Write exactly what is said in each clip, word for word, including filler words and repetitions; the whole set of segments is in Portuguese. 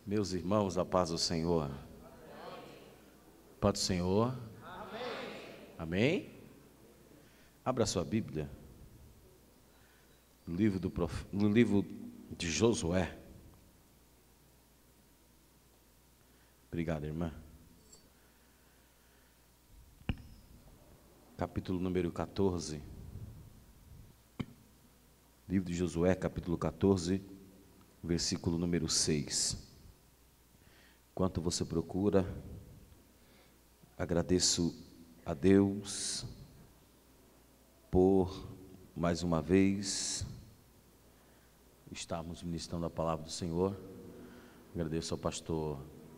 Meus irmãos, a paz do Senhor. Paz do Senhor. Amém. Amém? Abra sua Bíblia. No livro, do prof... no livro de Josué. Obrigado, irmã. Capítulo número quatorze. Livro de Josué, capítulo quatorze, versículo número seis. Enquanto você procura, agradeço a Deus por mais uma vez estarmos ministrando a palavra do Senhor. Agradeço ao pastor,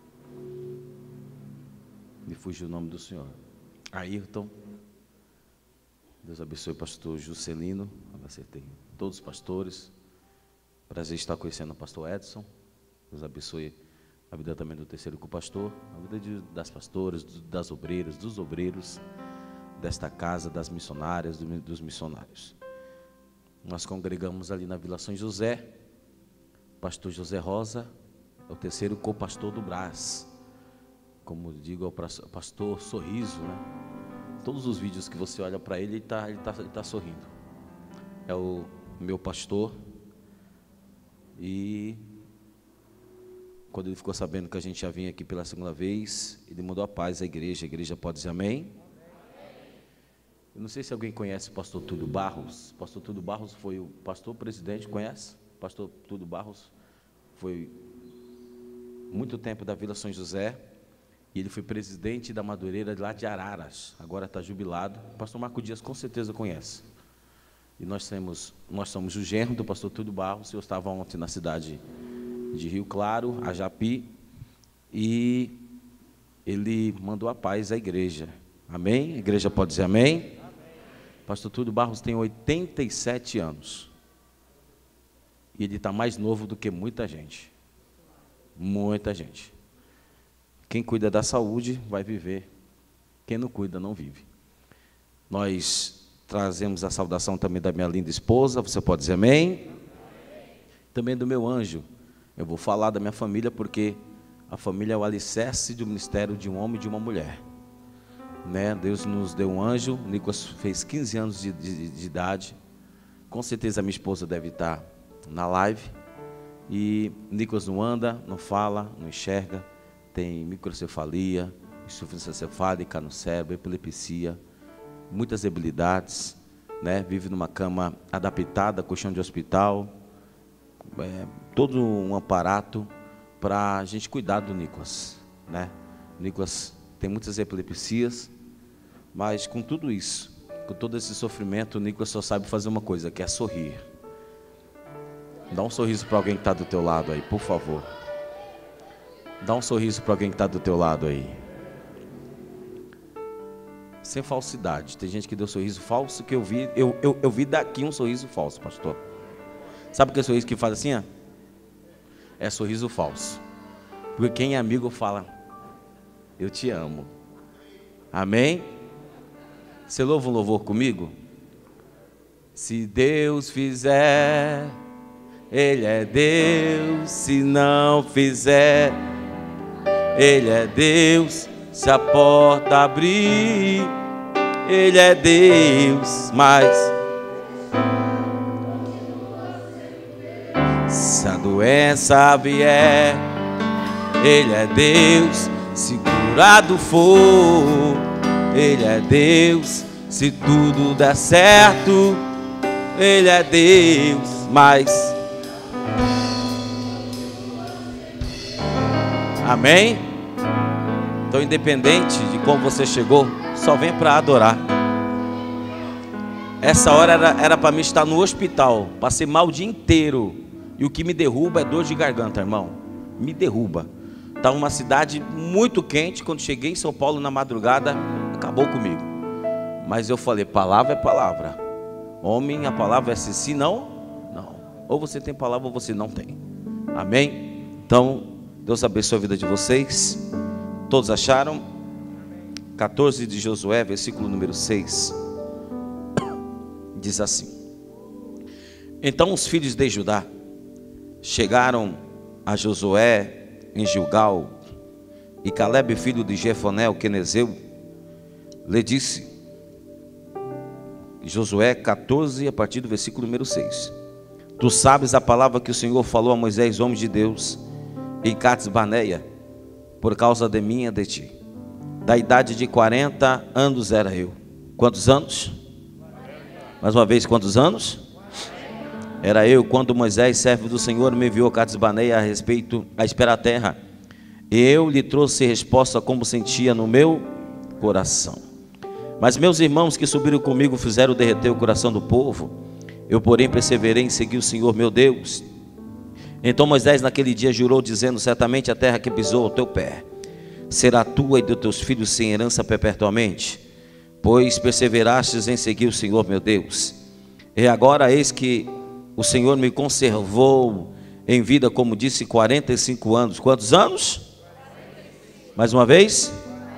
me fugiu o nome do senhor, Ayrton. Deus abençoe o pastor Juscelino, acertei, todos os pastores. Prazer estar conhecendo o pastor Edson. Deus abençoe a vida também do terceiro co-pastor, a vida de, das pastoras, das obreiras, dos obreiros desta casa, das missionárias, do, dos missionários. Nós congregamos ali na Vila São José. Pastor José Rosa é o terceiro co-pastor do Brás. Como digo, é o pastor sorriso, né? Todos os vídeos que você olha para ele, ele está ele tá, ele tá sorrindo. É o meu pastor. E quando ele ficou sabendo que a gente já vinha aqui pela segunda vez, ele mandou a paz à igreja. A igreja pode dizer amém? Eu não sei se alguém conhece o pastor Túlio Barros. O pastor Túlio Barros foi o pastor presidente, conhece? O pastor Túlio Barros foi muito tempo da Vila São José, e ele foi presidente da Madureira lá de Araras, agora está jubilado. O pastor Marco Dias com certeza conhece. E nós, temos, nós somos o genro do pastor Túlio Barros. Eu estava ontem na cidade de Rio Claro, Ajapi, e ele mandou a paz à igreja. Amém? A igreja pode dizer amém? Amém. Pastor Túlio Barros tem oitenta e sete anos. E ele está mais novo do que muita gente. Muita gente. Quem cuida da saúde vai viver. Quem não cuida não vive. Nós trazemos a saudação também da minha linda esposa. Você pode dizer amém? Amém. Também do meu anjo. Eu vou falar da minha família, porque a família é o alicerce do ministério de um homem e de uma mulher, né? Deus nos deu um anjo. O Nicolas fez quinze anos de, de, de idade. Com certeza a minha esposa deve estar na live. E Nicolas não anda, não fala, não enxerga, tem microcefalia, insuficiência cefálica no cérebro, epilepsia, muitas debilidades, né? Vive numa cama adaptada, colchão de hospital. É, todo um aparato para a gente cuidar do Nicolas, né? O Nicolas tem muitas epilepsias, mas com tudo isso, com todo esse sofrimento, o Nicolas só sabe fazer uma coisa, que é sorrir. Dá um sorriso para alguém que está do teu lado aí, por favor. Dá um sorriso para alguém que está do teu lado aí. Sem falsidade. Tem gente que deu sorriso falso, que eu vi, eu, eu, eu vi daqui um sorriso falso, pastor. Sabe aquele sorriso que faz assim, ó? É sorriso falso. Porque quem é amigo fala, eu te amo. Amém? Você louva um louvor comigo? Se Deus fizer, Ele é Deus. Se não fizer, Ele é Deus. Se a porta abrir, Ele é Deus. Mas se a doença vier, Ele é Deus. Se curado for, Ele é Deus. Se tudo der certo, Ele é Deus. Mas amém? Então, independente de como você chegou, só vem para adorar. Essa hora era para mim estar no hospital. Passei mal o dia inteiro. E o que me derruba é dor de garganta, irmão. Me derruba. Estava uma cidade muito quente. Quando cheguei em São Paulo na madrugada, acabou comigo. Mas eu falei, palavra é palavra. Homem, a palavra é sim, sim, não, não. Ou você tem palavra ou você não tem. Amém? Então, Deus abençoe a vida de vocês. Todos acharam? quatorze de Josué, versículo número seis. Diz assim: Então os filhos de Judá chegaram a Josué em Gilgal, e Calebe, filho de Jefoné, o quenezeu, lhe disse, Josué quatorze, a partir do versículo número seis: Tu sabes a palavra que o Senhor falou a Moisés, homem de Deus, em Cades Barneia, por causa de mim e de ti. Da idade de quarenta anos era eu. Quantos anos? Mais uma vez, quantos anos? Era eu quando Moisés, servo do Senhor, me enviou a Cades Barneia a respeito a esperar a terra. E eu lhe trouxe resposta como sentia no meu coração. Mas meus irmãos que subiram comigo fizeram derreter o coração do povo. Eu, porém, perseverei em seguir o Senhor meu Deus. Então Moisés naquele dia jurou, dizendo, certamente a terra que pisou o teu pé será tua e dos teus filhos sem herança perpetuamente, pois perseverastes em seguir o Senhor meu Deus. E agora eis que o Senhor me conservou em vida, como disse, quarenta e cinco anos. Quantos anos? Mais uma vez?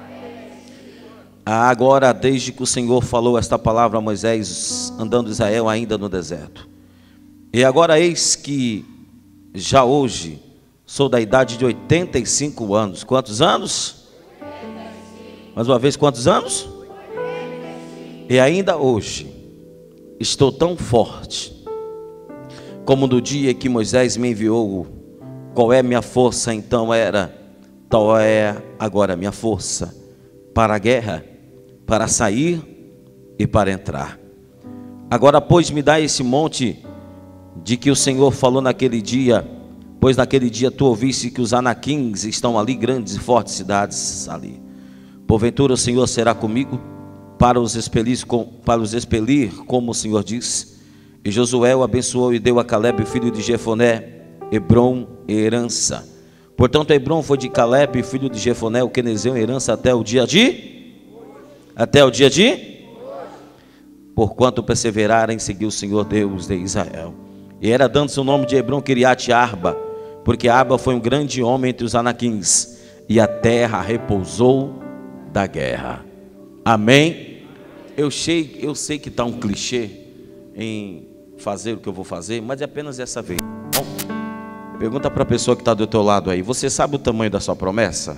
Agora, desde que o Senhor falou esta palavra a Moisés, andando Israel ainda no deserto. E agora eis que já hoje sou da idade de oitenta e cinco anos. Quantos anos? Mais uma vez, quantos anos? E ainda hoje estou tão forte como no dia que Moisés me enviou. Qual é minha força? Então era, tal é agora minha força para a guerra, para sair e para entrar. Agora, pois, me dá esse monte de que o Senhor falou naquele dia, pois naquele dia tu ouviste que os anaquins estão ali, grandes e fortes cidades ali. Porventura o Senhor será comigo para os expelir, para os expelir como o Senhor disse. E Josué o abençoou e deu a Calebe, filho de Jefoné, Hebrom e herança. Portanto, Hebrom foi de Calebe, filho de Jefoné, o quenezeu, herança até o dia de até o dia de porquanto perseveraram em seguir o Senhor Deus de Israel. E era dando-se o nome de Hebrom Kiriat Arba, porque Arba foi um grande homem entre os anaquins, e a terra repousou da guerra. Amém? Eu sei, eu sei que está um clichê em fazer o que eu vou fazer, mas é apenas essa vez. Bom, pergunta para a pessoa que está do teu lado aí: você sabe o tamanho da sua promessa?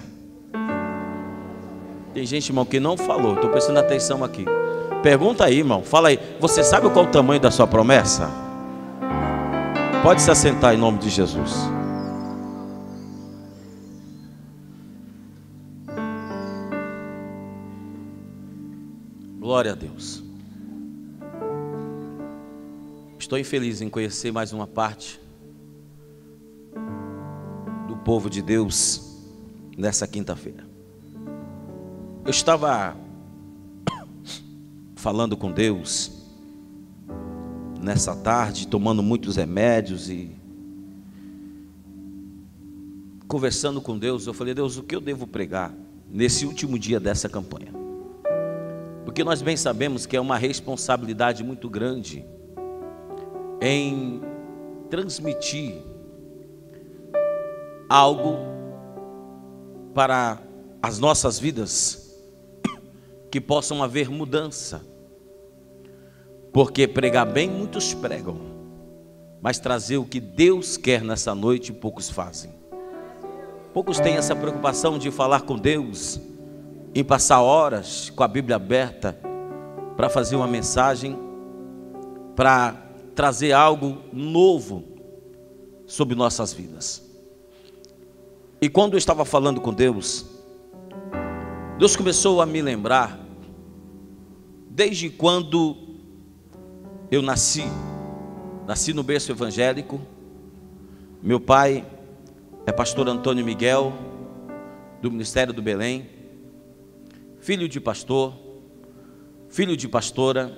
Tem gente, irmão, que não falou. Estou prestando atenção aqui. Pergunta aí, irmão. Fala aí. Você sabe qual é o tamanho da sua promessa? Pode se assentar em nome de Jesus. Glória a Deus. Estou infeliz em conhecer mais uma parte do povo de Deus nessa quinta-feira. Eu estava falando com Deus nessa tarde, tomando muitos remédios e conversando com Deus. Eu falei: Deus, o que eu devo pregar nesse último dia dessa campanha? Porque nós bem sabemos que é uma responsabilidade muito grande em transmitir algo para as nossas vidas que possam haver mudança. Porque pregar bem muitos pregam, mas trazer o que Deus quer nessa noite poucos fazem. Poucos têm essa preocupação de falar com Deus, em passar horas com a Bíblia aberta para fazer uma mensagem, para trazer algo novo sobre nossas vidas. E quando eu estava falando com Deus, Deus começou a me lembrar desde quando eu nasci. Nasci no berço evangélico. Meu pai é pastor Antônio Miguel, do Ministério do Belém, filho de pastor, filho de pastora.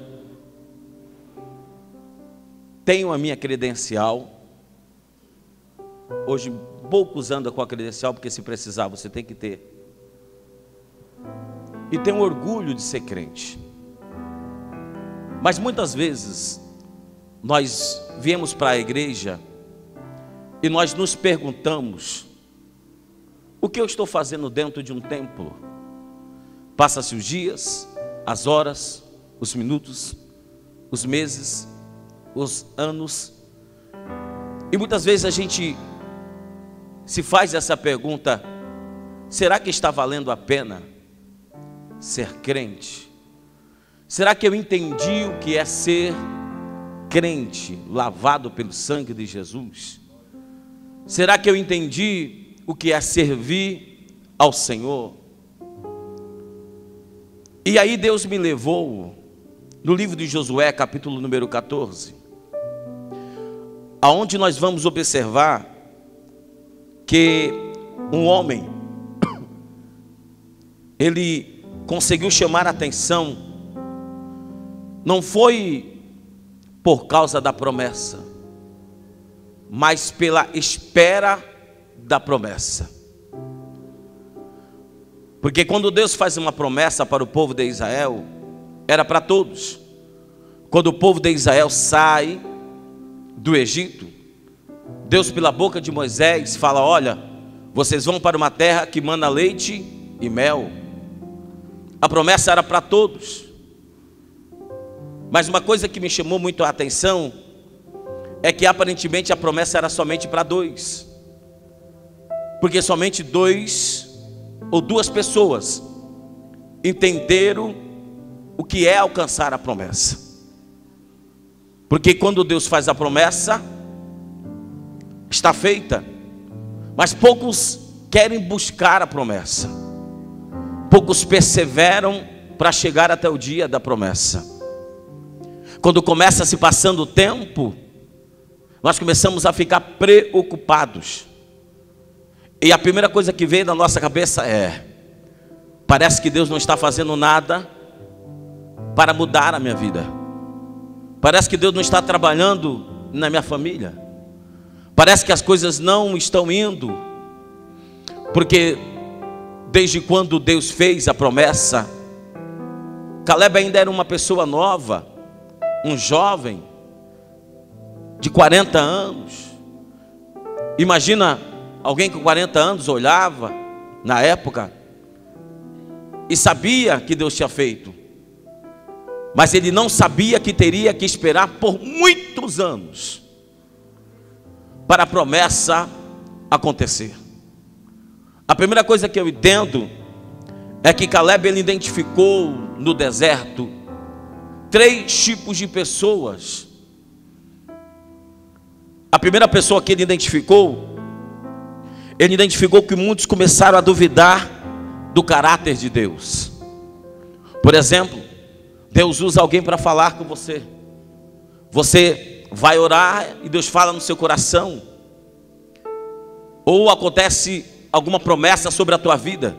Tenho a minha credencial. Hoje poucos andam com a credencial, porque se precisar você tem que ter. E tenho orgulho de ser crente. Mas muitas vezes nós viemos para a igreja e nós nos perguntamos: o que eu estou fazendo dentro de um templo? Passa-se os dias, as horas, os minutos, os meses, os anos, e muitas vezes a gente se faz essa pergunta: será que está valendo a pena ser crente? Será que eu entendi o que é ser crente, lavado pelo sangue de Jesus? Será que eu entendi o que é servir ao Senhor? E aí Deus me levou no livro de Josué, capítulo número quatorze, aonde nós vamos observar que um homem, ele conseguiu chamar a atenção, não foi por causa da promessa, mas pela espera da promessa. Porque quando Deus faz uma promessa para o povo de Israel, era para todos. Quando o povo de Israel sai do Egito, Deus, pela boca de Moisés, fala: olha, vocês vão para uma terra que mana leite e mel. A promessa era para todos. Mas uma coisa que me chamou muito a atenção é que aparentemente a promessa era somente para dois, porque somente dois ou duas pessoas entenderam o que é alcançar a promessa. Porque quando Deus faz a promessa, está feita, mas poucos querem buscar a promessa, poucos perseveram para chegar até o dia da promessa. Quando começa se passando o tempo, nós começamos a ficar preocupados, e a primeira coisa que vem na nossa cabeça é: parece que Deus não está fazendo nada para mudar a minha vida, parece que Deus não está trabalhando na minha família, parece que as coisas não estão indo, porque desde quando Deus fez a promessa, Caleb ainda era uma pessoa nova, um jovem de quarenta anos. Imagina alguém com quarenta anos olhava na época e sabia que Deus tinha feito, mas ele não sabia que teria que esperar por muitos anos para a promessa acontecer. A primeira coisa que eu entendo é que Caleb, ele identificou no deserto três tipos de pessoas. A primeira pessoa que ele identificou, ele identificou que muitos começaram a duvidar do caráter de Deus. Por exemplo, Deus usa alguém para falar com você. Você vai orar e Deus fala no seu coração. Ou acontece alguma promessa sobre a tua vida,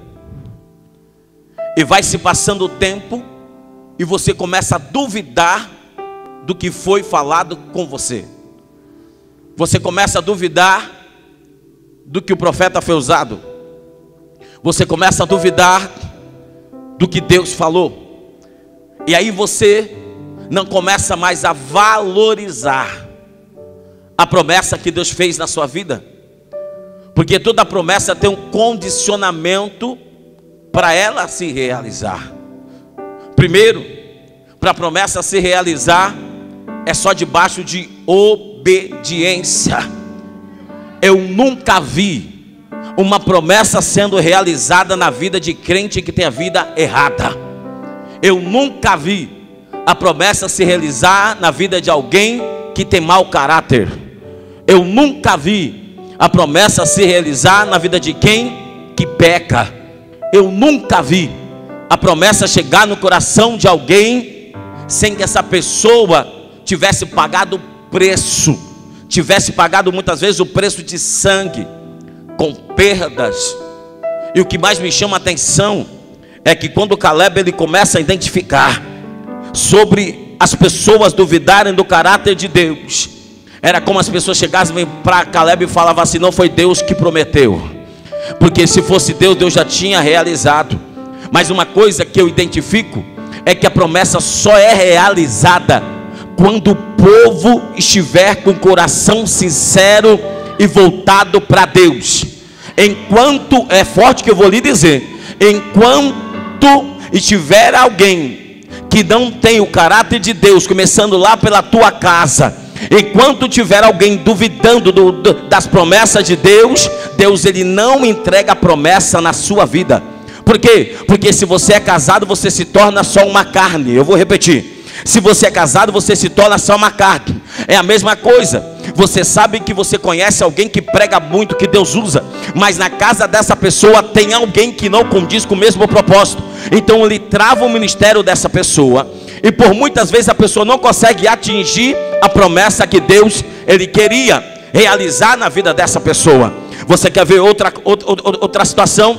e vai se passando o tempo, e você começa a duvidar do que foi falado com você. Você começa a duvidar do que o profeta foi usado. Você começa a duvidar do que Deus falou. E aí você não começa mais a valorizar a promessa que Deus fez na sua vida. Porque toda promessa tem um condicionamento para ela se realizar. Primeiro, para a promessa se realizar, é só debaixo de obediência. Eu nunca vi uma promessa sendo realizada na vida de crente que tem a vida errada. Eu nunca vi a promessa se realizar na vida de alguém que tem mau caráter. Eu nunca vi a promessa se realizar na vida de quem que peca. Eu nunca vi a promessa chegar no coração de alguém sem que essa pessoa tivesse pagado o preço, tivesse pagado muitas vezes o preço de sangue, com perdas. E o que mais me chama a atenção é que quando Caleb ele começa a identificar sobre as pessoas duvidarem do caráter de Deus, era como as pessoas chegassem para Caleb e falavam assim: não foi Deus que prometeu, porque se fosse Deus, Deus já tinha realizado. Mas uma coisa que eu identifico é que a promessa só é realizada quando o povo estiver com o coração sincero e voltado para Deus. Enquanto, é forte que eu vou lhe dizer, enquanto estiver alguém que não tem o caráter de Deus, começando lá pela tua casa, enquanto tiver alguém duvidando do, do, das promessas de Deus, Deus ele não entrega a promessa na sua vida. Por quê? Porque se você é casado, você se torna só uma carne. Eu vou repetir. Se você é casado, você se torna só uma carne. É a mesma coisa. Você sabe que você conhece alguém que prega muito, que Deus usa, mas na casa dessa pessoa tem alguém que não condiz com o mesmo propósito. Então ele trava o ministério dessa pessoa, e por muitas vezes a pessoa não consegue atingir a promessa que Deus ele queria realizar na vida dessa pessoa. Você quer ver outra, outra, outra situação?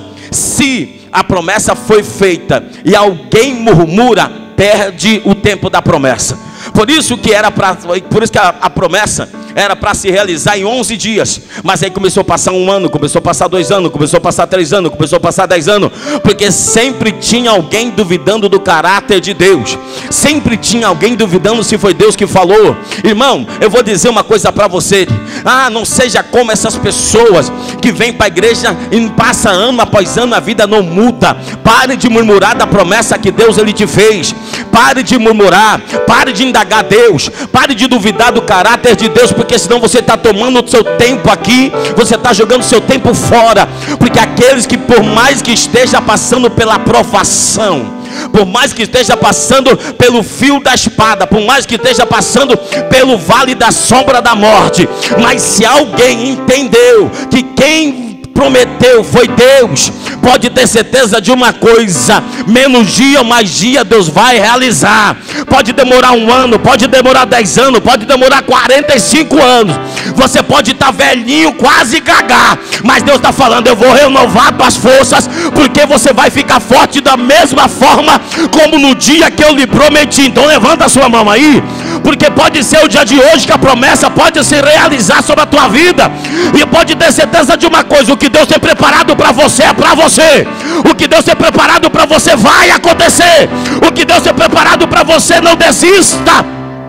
Se a promessa foi feita e alguém murmura, perde o tempo da promessa. Por isso que era para, por isso que a, a promessa era para se realizar em onze dias, mas aí começou a passar um ano, começou a passar dois anos, começou a passar três anos, começou a passar dez anos, porque sempre tinha alguém duvidando do caráter de Deus, sempre tinha alguém duvidando se foi Deus que falou. Irmão, eu vou dizer uma coisa para você: ah, não seja como essas pessoas que vêm para a igreja e passa ano após ano, a vida não muda. Pare de murmurar da promessa que Deus ele te fez. Pare de murmurar, pare de indagar Deus, pare de duvidar do caráter de Deus, porque senão você está tomando o seu tempo aqui, você está jogando o seu tempo fora. Porque aqueles que por mais que esteja passando pela provação, por mais que esteja passando pelo fio da espada, por mais que esteja passando pelo vale da sombra da morte, mas se alguém entendeu que quem prometeu foi Deus, pode ter certeza de uma coisa: menos dia ou mais dia Deus vai realizar. Pode demorar um ano, pode demorar dez anos, pode demorar quarenta e cinco anos, você pode estar velhinho, quase gagar, mas Deus está falando: eu vou renovar tuas forças, porque você vai ficar forte da mesma forma como no dia que eu lhe prometi. Então levanta a sua mão aí, porque pode ser o dia de hoje que a promessa pode se realizar sobre a tua vida. E pode ter certeza de uma coisa: o que Deus tem preparado para você é para você. O que Deus tem preparado para você vai acontecer. O que Deus tem preparado para você, não desista.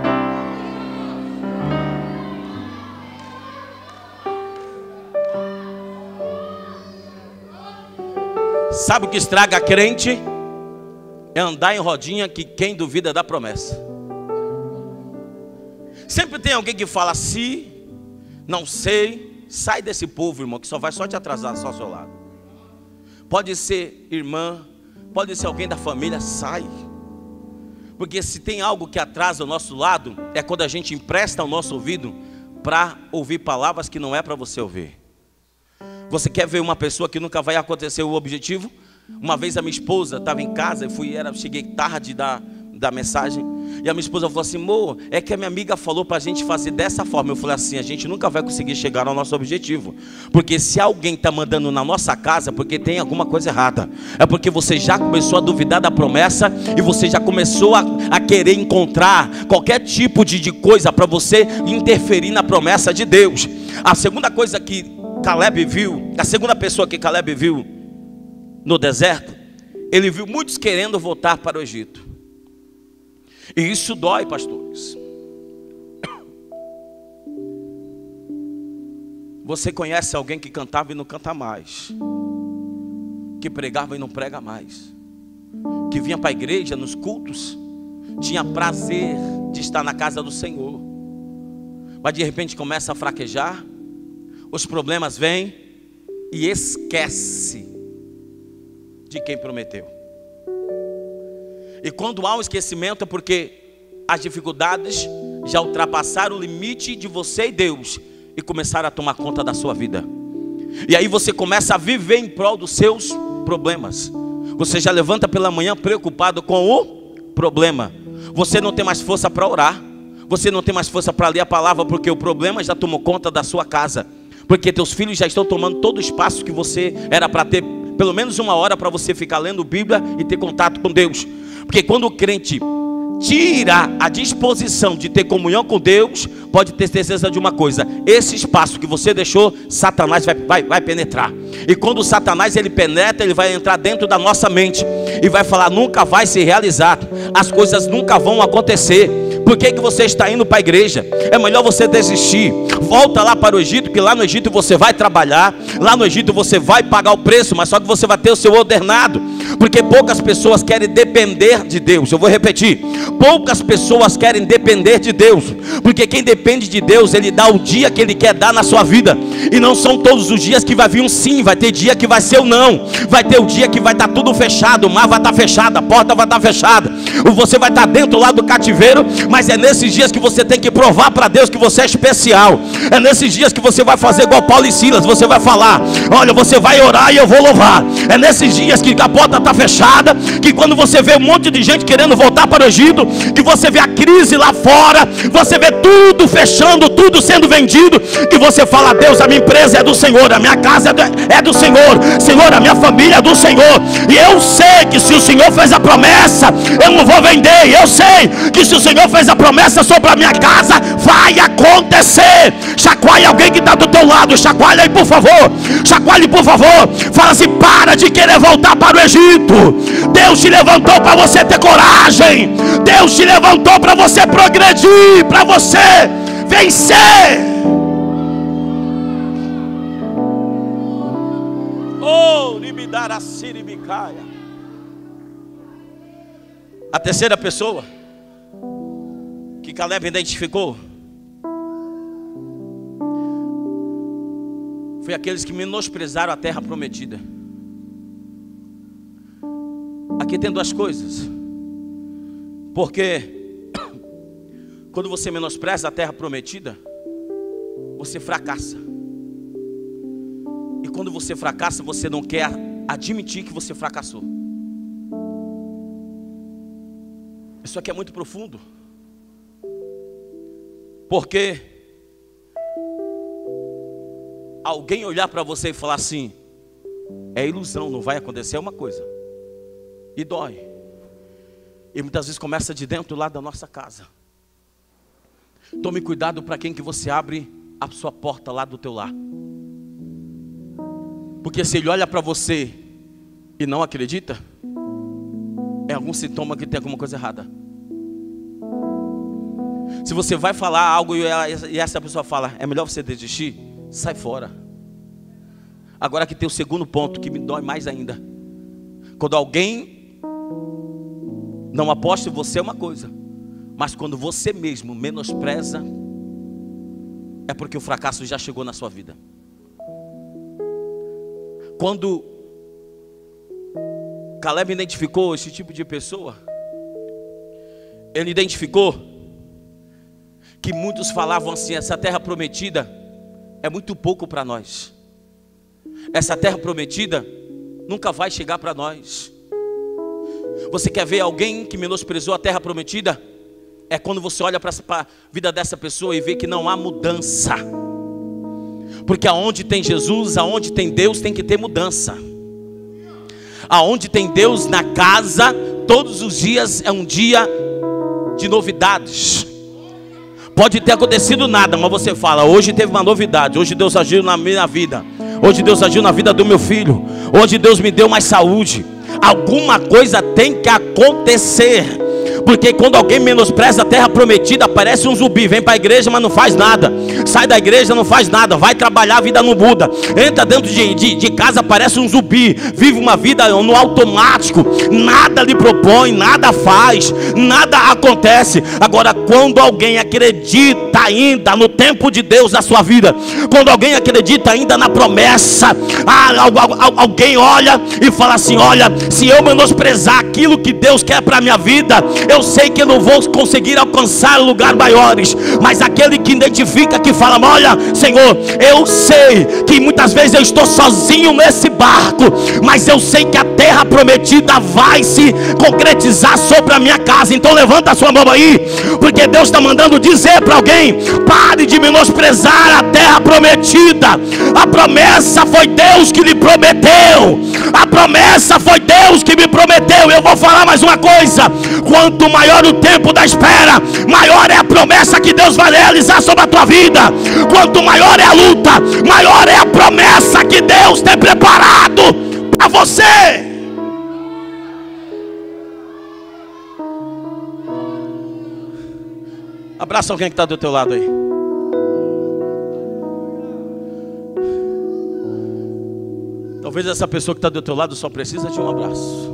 Sabe o que estraga a crente? É andar em rodinha que quem duvida da promessa. Sempre tem alguém que fala se, não sei. Sai desse povo, irmão, que só vai só te atrasar, só ao seu lado. Pode ser irmã, pode ser alguém da família, sai. Porque se tem algo que atrasa o nosso lado, é quando a gente empresta o nosso ouvido para ouvir palavras que não é para você ouvir. Você quer ver uma pessoa que nunca vai acontecer o objetivo? Uma vez a minha esposa estava em casa, eu fui, era, cheguei tarde da, da mensagem, e a minha esposa falou assim: amor, é que a minha amiga falou para a gente fazer dessa forma. Eu falei assim: a gente nunca vai conseguir chegar ao nosso objetivo, porque se alguém está mandando na nossa casa, porque tem alguma coisa errada. É porque você já começou a duvidar da promessa, e você já começou a, a querer encontrar qualquer tipo de, de coisa para você interferir na promessa de Deus. A segunda coisa que Caleb viu, a segunda pessoa que Caleb viu no deserto, ele viu muitos querendo voltar para o Egito. E isso dói, pastores. Você conhece alguém que cantava e não canta mais, que pregava e não prega mais, que vinha para a igreja nos cultos, tinha prazer de estar na casa do Senhor, mas de repente começa a fraquejar, os problemas vêm e esquece de quem prometeu. E quando há um esquecimento é porque as dificuldades já ultrapassaram o limite de você e Deus e começaram a tomar conta da sua vida. E aí você começa a viver em prol dos seus problemas. Você já levanta pela manhã preocupado com o problema. Você não tem mais força para orar. Você não tem mais força para ler a palavra, porque o problema já tomou conta da sua casa. Porque teus filhos já estão tomando todo o espaço que você era para ter pelo menos uma hora para você ficar lendo Bíblia e ter contato com Deus. Porque quando o crente tira a disposição de ter comunhão com Deus, pode ter certeza de uma coisa: esse espaço que você deixou, Satanás vai, vai, vai penetrar. E quando o Satanás ele penetra, ele vai entrar dentro da nossa mente e vai falar: nunca vai se realizar, as coisas nunca vão acontecer. Por que que você está indo para a igreja? É melhor você desistir. Volta lá para o Egito, que lá no Egito você vai trabalhar, lá no Egito você vai pagar o preço, mas só que você vai ter o seu ordenado. Porque poucas pessoas querem depender de Deus. Eu vou repetir: poucas pessoas querem depender de Deus, porque quem depende de Deus, Ele dá o dia que Ele quer dar na sua vida. E não são todos os dias que vai vir um sim. Vai ter dia que vai ser o não. Vai ter o dia que vai estar tudo fechado. O mar vai estar fechado, a porta vai estar fechada, você vai estar dentro lá do cativeiro. Mas é nesses dias que você tem que provar para Deus que você é especial. É nesses dias que você vai fazer igual Paulo e Silas. Você vai falar: olha, você vai orar e eu vou louvar. É nesses dias que a porta está fechada, que quando você vê um monte de gente querendo voltar para o Egito, que você vê a crise lá fora, você vê tudo fechando, tudo sendo vendido, que você fala: Deus, a minha empresa é do Senhor, a minha casa é do, é do Senhor, Senhor, a minha família é do Senhor. E eu sei que se o Senhor fez a promessa, eu não vou vender. Eu sei que se o Senhor fez a promessa sobre a minha casa, vai acontecer. Chacoalhe alguém que está do teu lado. Chacoalhe aí, por favor. Chacoalhe, por favor. Fala assim: para de querer voltar para o Egito. Deus te levantou para você ter coragem. Deus te levantou para você progredir, para você vencer. Oh, Libidarassiribicaia. A terceira pessoa que Caleb identificou foi aqueles que menosprezaram a terra prometida. Aqui tem duas coisas. Porque quando você menospreza a terra prometida, você fracassa. E quando você fracassa, você não quer admitir que você fracassou. Isso aqui é muito profundo. Porque alguém olhar para você e falar assim: é ilusão, não vai acontecer, é uma coisa. E dói. E muitas vezes começa de dentro lá da nossa casa. Tome cuidado para quem que você abre a sua porta lá do teu lar. Porque se ele olha para você e não acredita, é algum sintoma que tem alguma coisa errada. Se você vai falar algo e, ela, e essa pessoa fala: é melhor você desistir, sai fora. Agora que tem o segundo ponto que me dói mais ainda. Quando alguém não aposta em você é uma coisa, mas quando você mesmo menospreza, é porque o fracasso já chegou na sua vida. Quando Caleb identificou esse tipo de pessoa, ele identificou que muitos falavam assim: essa terra prometida é muito pouco para nós. Essa terra prometida nunca vai chegar para nós. Você quer ver alguém que menosprezou a terra prometida? É quando você olha para a vida dessa pessoa e vê que não há mudança. Porque aonde tem Jesus, aonde tem Deus, tem que ter mudança. Aonde tem Deus na casa, todos os dias é um dia de novidades. Pode ter acontecido nada, mas você fala: hoje teve uma novidade, hoje Deus agiu na minha vida, hoje Deus agiu na vida do meu filho, hoje Deus me deu mais saúde. Alguma coisa tem que acontecer. Porque quando alguém menospreza a terra prometida, parece um zumbi. Vem para a igreja, mas não faz nada. Sai da igreja, não faz nada. Vai trabalhar, a vida não muda. Entra dentro de, de, de casa, parece um zumbi. Vive uma vida no automático. Nada lhe propõe, nada faz, nada acontece. Agora, quando alguém acredita ainda no tempo de Deus na sua vida, quando alguém acredita ainda na promessa, ah, alguém olha e fala assim: olha, se eu menosprezar aquilo que Deus quer para a minha vida, eu sei que eu não vou conseguir alcançar lugares maiores. Mas aquele que identifica, que fala: olha, Senhor, eu sei que muitas vezes eu estou sozinho nesse barco, mas eu sei que a terra prometida vai se concretizar sobre a minha casa. Então levanta a sua mão aí, porque Deus está mandando dizer para alguém: pare de menosprezar a terra prometida. A promessa foi Deus que lhe prometeu. A promessa foi Deus que me prometeu. Eu vou falar mais uma coisa: quanto maior o tempo da espera, maior é a promessa que Deus vai realizar sobre a tua vida. Quanto maior é a luta, maior é a promessa que Deus tem preparado para você. Abraça alguém que está do teu lado aí. Talvez essa pessoa que está do teu lado só precisa de um abraço.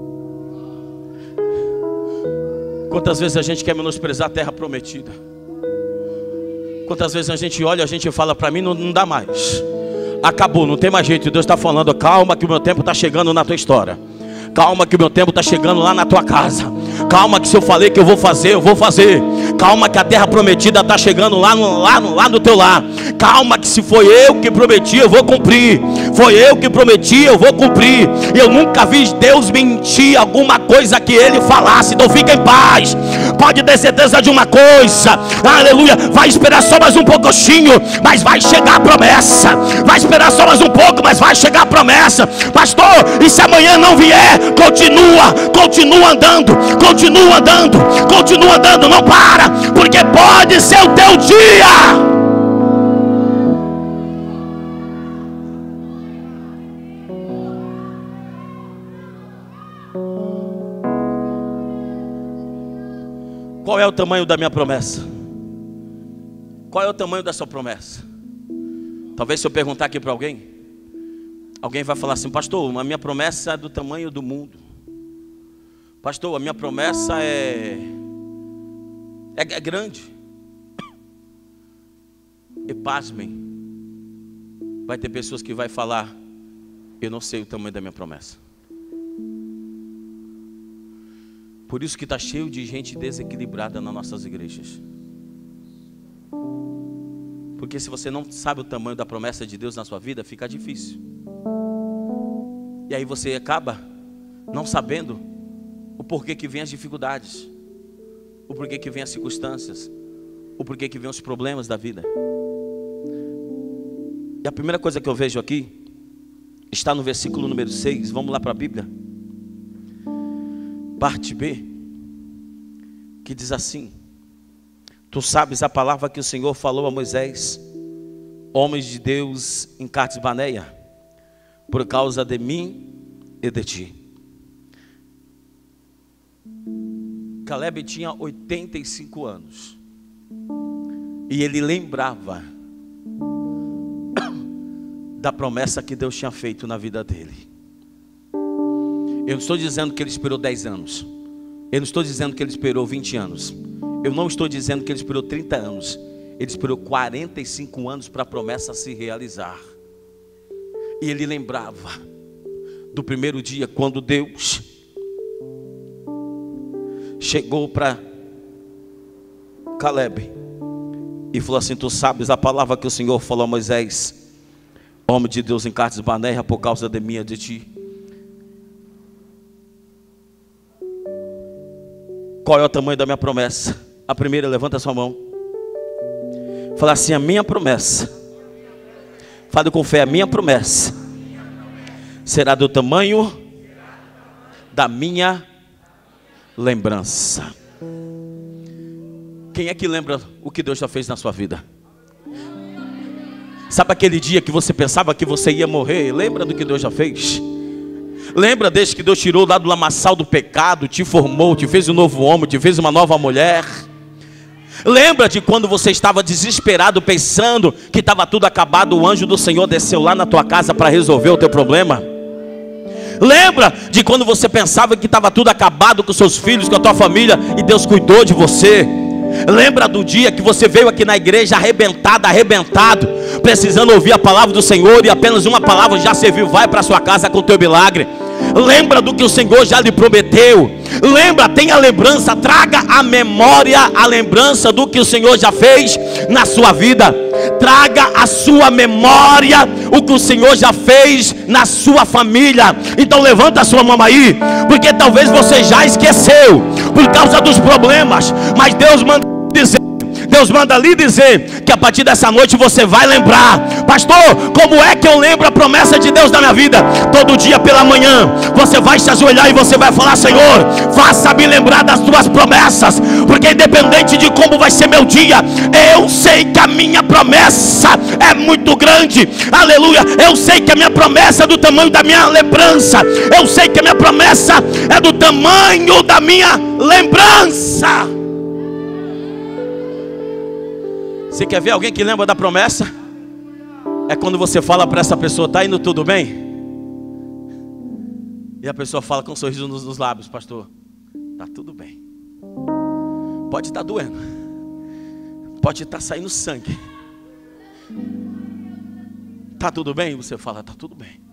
Quantas vezes a gente quer menosprezar a terra prometida? Quantas vezes a gente olha, a gente fala, para mim não, não dá mais. Acabou, não tem mais jeito. Deus está falando, calma que o meu tempo está chegando na tua história. Calma que o meu tempo está chegando lá na tua casa. Calma que se eu falei que eu vou fazer, eu vou fazer. Calma que a terra prometida está chegando lá no, lá, no, lá no teu lar. Calma que se foi eu que prometi, eu vou cumprir. Foi eu que prometi, eu vou cumprir. Eu nunca vi Deus mentir alguma coisa que Ele falasse. Então fica em paz. Pode ter certeza de uma coisa, aleluia. Vai esperar só mais um pouquinho, mas vai chegar a promessa. Vai esperar só mais um pouco, mas vai chegar a promessa. Pastor, e se amanhã não vier? Continua, continua andando, continua andando, continua andando, não para, porque pode ser o teu dia. Qual é o tamanho da minha promessa? Qual é o tamanho da sua promessa? Talvez se eu perguntar aqui para alguém, alguém vai falar assim, pastor, a minha promessa é do tamanho do mundo. Pastor, a minha promessa é, é, é grande. E pasmem, vai ter pessoas que vai falar, eu não sei o tamanho da minha promessa. Por isso que está cheio de gente desequilibrada nas nossas igrejas. Porque se você não sabe o tamanho da promessa de Deus na sua vida, fica difícil. E aí você acaba não sabendo o porquê que vem as dificuldades, o porquê que vem as circunstâncias, o porquê que vem os problemas da vida. E a primeira coisa que eu vejo aqui está no versículo número seis. Vamos lá para a Bíblia, parte B, que diz assim: tu sabes a palavra que o Senhor falou a Moisés, homens de Deus em Cades Barneia, por causa de mim e de ti. Caleb tinha oitenta e cinco anos. E ele lembrava da promessa que Deus tinha feito na vida dele. Eu não estou dizendo que ele esperou dez anos. Eu não estou dizendo que ele esperou vinte anos. Eu não estou dizendo que ele esperou trinta anos. Ele esperou quarenta e cinco anos para a promessa se realizar. E ele lembrava do primeiro dia, quando Deus chegou para Caleb e falou assim: tu sabes a palavra que o Senhor falou a Moisés, homem de Deus em Cades Barneia, por causa de mim e de ti. Qual é o tamanho da minha promessa? A primeira, levanta a sua mão. Fala assim: a minha promessa, fale com fé, a minha promessa será do tamanho da minha lembrança. Quem é que lembra o que Deus já fez na sua vida? Sabe aquele dia que você pensava que você ia morrer? Lembra do que Deus já fez? Lembra desde que Deus tirou lá do lamaçal do pecado, te formou, te fez um novo homem, te fez uma nova mulher? Lembra de quando você estava desesperado, pensando que estava tudo acabado, o anjo do Senhor desceu lá na tua casa para resolver o teu problema? Lembra de quando você pensava que estava tudo acabado com seus filhos, com a tua família, e Deus cuidou de você? Lembra do dia que você veio aqui na igreja arrebentado, arrebentado, precisando ouvir a palavra do Senhor, e apenas uma palavra já serviu, vai para sua casa com o teu milagre? Lembra do que o Senhor já lhe prometeu? Lembra, tenha lembrança, traga à memória a lembrança do que o Senhor já fez na sua vida. Traga à sua memória o que o Senhor já fez na sua família. Então levanta a sua mão aí, porque talvez você já esqueceu por causa dos problemas, mas Deus manda dizer, Deus manda lhe dizer que a partir dessa noite você vai lembrar. Pastor, como é que eu lembro a promessa de Deus na minha vida? Todo dia pela manhã você vai se ajoelhar e você vai falar: Senhor, faça-me lembrar das tuas promessas, porque independente de como vai ser meu dia, eu sei que a minha promessa é muito grande. Aleluia. Eu sei que a minha promessa é do tamanho da minha lembrança. Eu sei que a minha promessa é do tamanho da minha lembrança. Você quer ver alguém que lembra da promessa? É quando você fala para essa pessoa: tá indo tudo bem? E a pessoa fala com um sorriso nos, nos lábios: pastor, tá tudo bem. Pode estar doendo, pode estar saindo sangue, tá tudo bem? Você fala: tá tudo bem.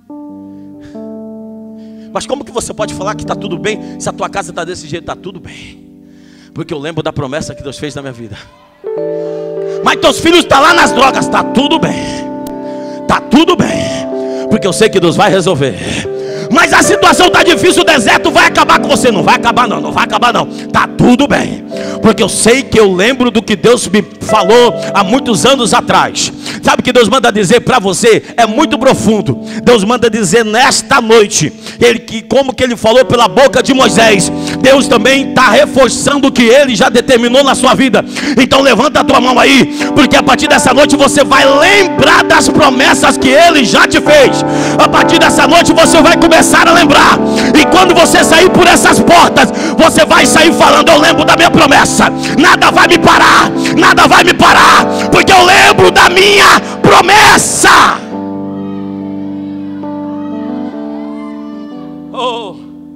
Mas como que você pode falar que tá tudo bem se a tua casa tá desse jeito? Tá tudo bem, porque eu lembro da promessa que Deus fez na minha vida. Mas teus filhos estão lá nas drogas. Tá tudo bem, tá tudo bem, porque eu sei que Deus vai resolver. Mas a situação está difícil, o deserto vai acabar com você. Não vai acabar não, não vai acabar não. Tá tudo bem, porque eu sei que eu lembro do que Deus me falou há muitos anos atrás. Sabe o que Deus manda dizer para você? É muito profundo. Deus manda dizer nesta noite, ele, que, como que Ele falou pela boca de Moisés, Deus também está reforçando o que Ele já determinou na sua vida. Então levanta a tua mão aí, porque a partir dessa noite você vai lembrar das promessas que Ele já te fez. A partir dessa noite você vai começar a lembrar. E quando você sair por essas portas, você vai sair falando: eu lembro da minha promessa. Nada vai me parar, nada vai me parar, porque eu lembro da minha promessa. Oh.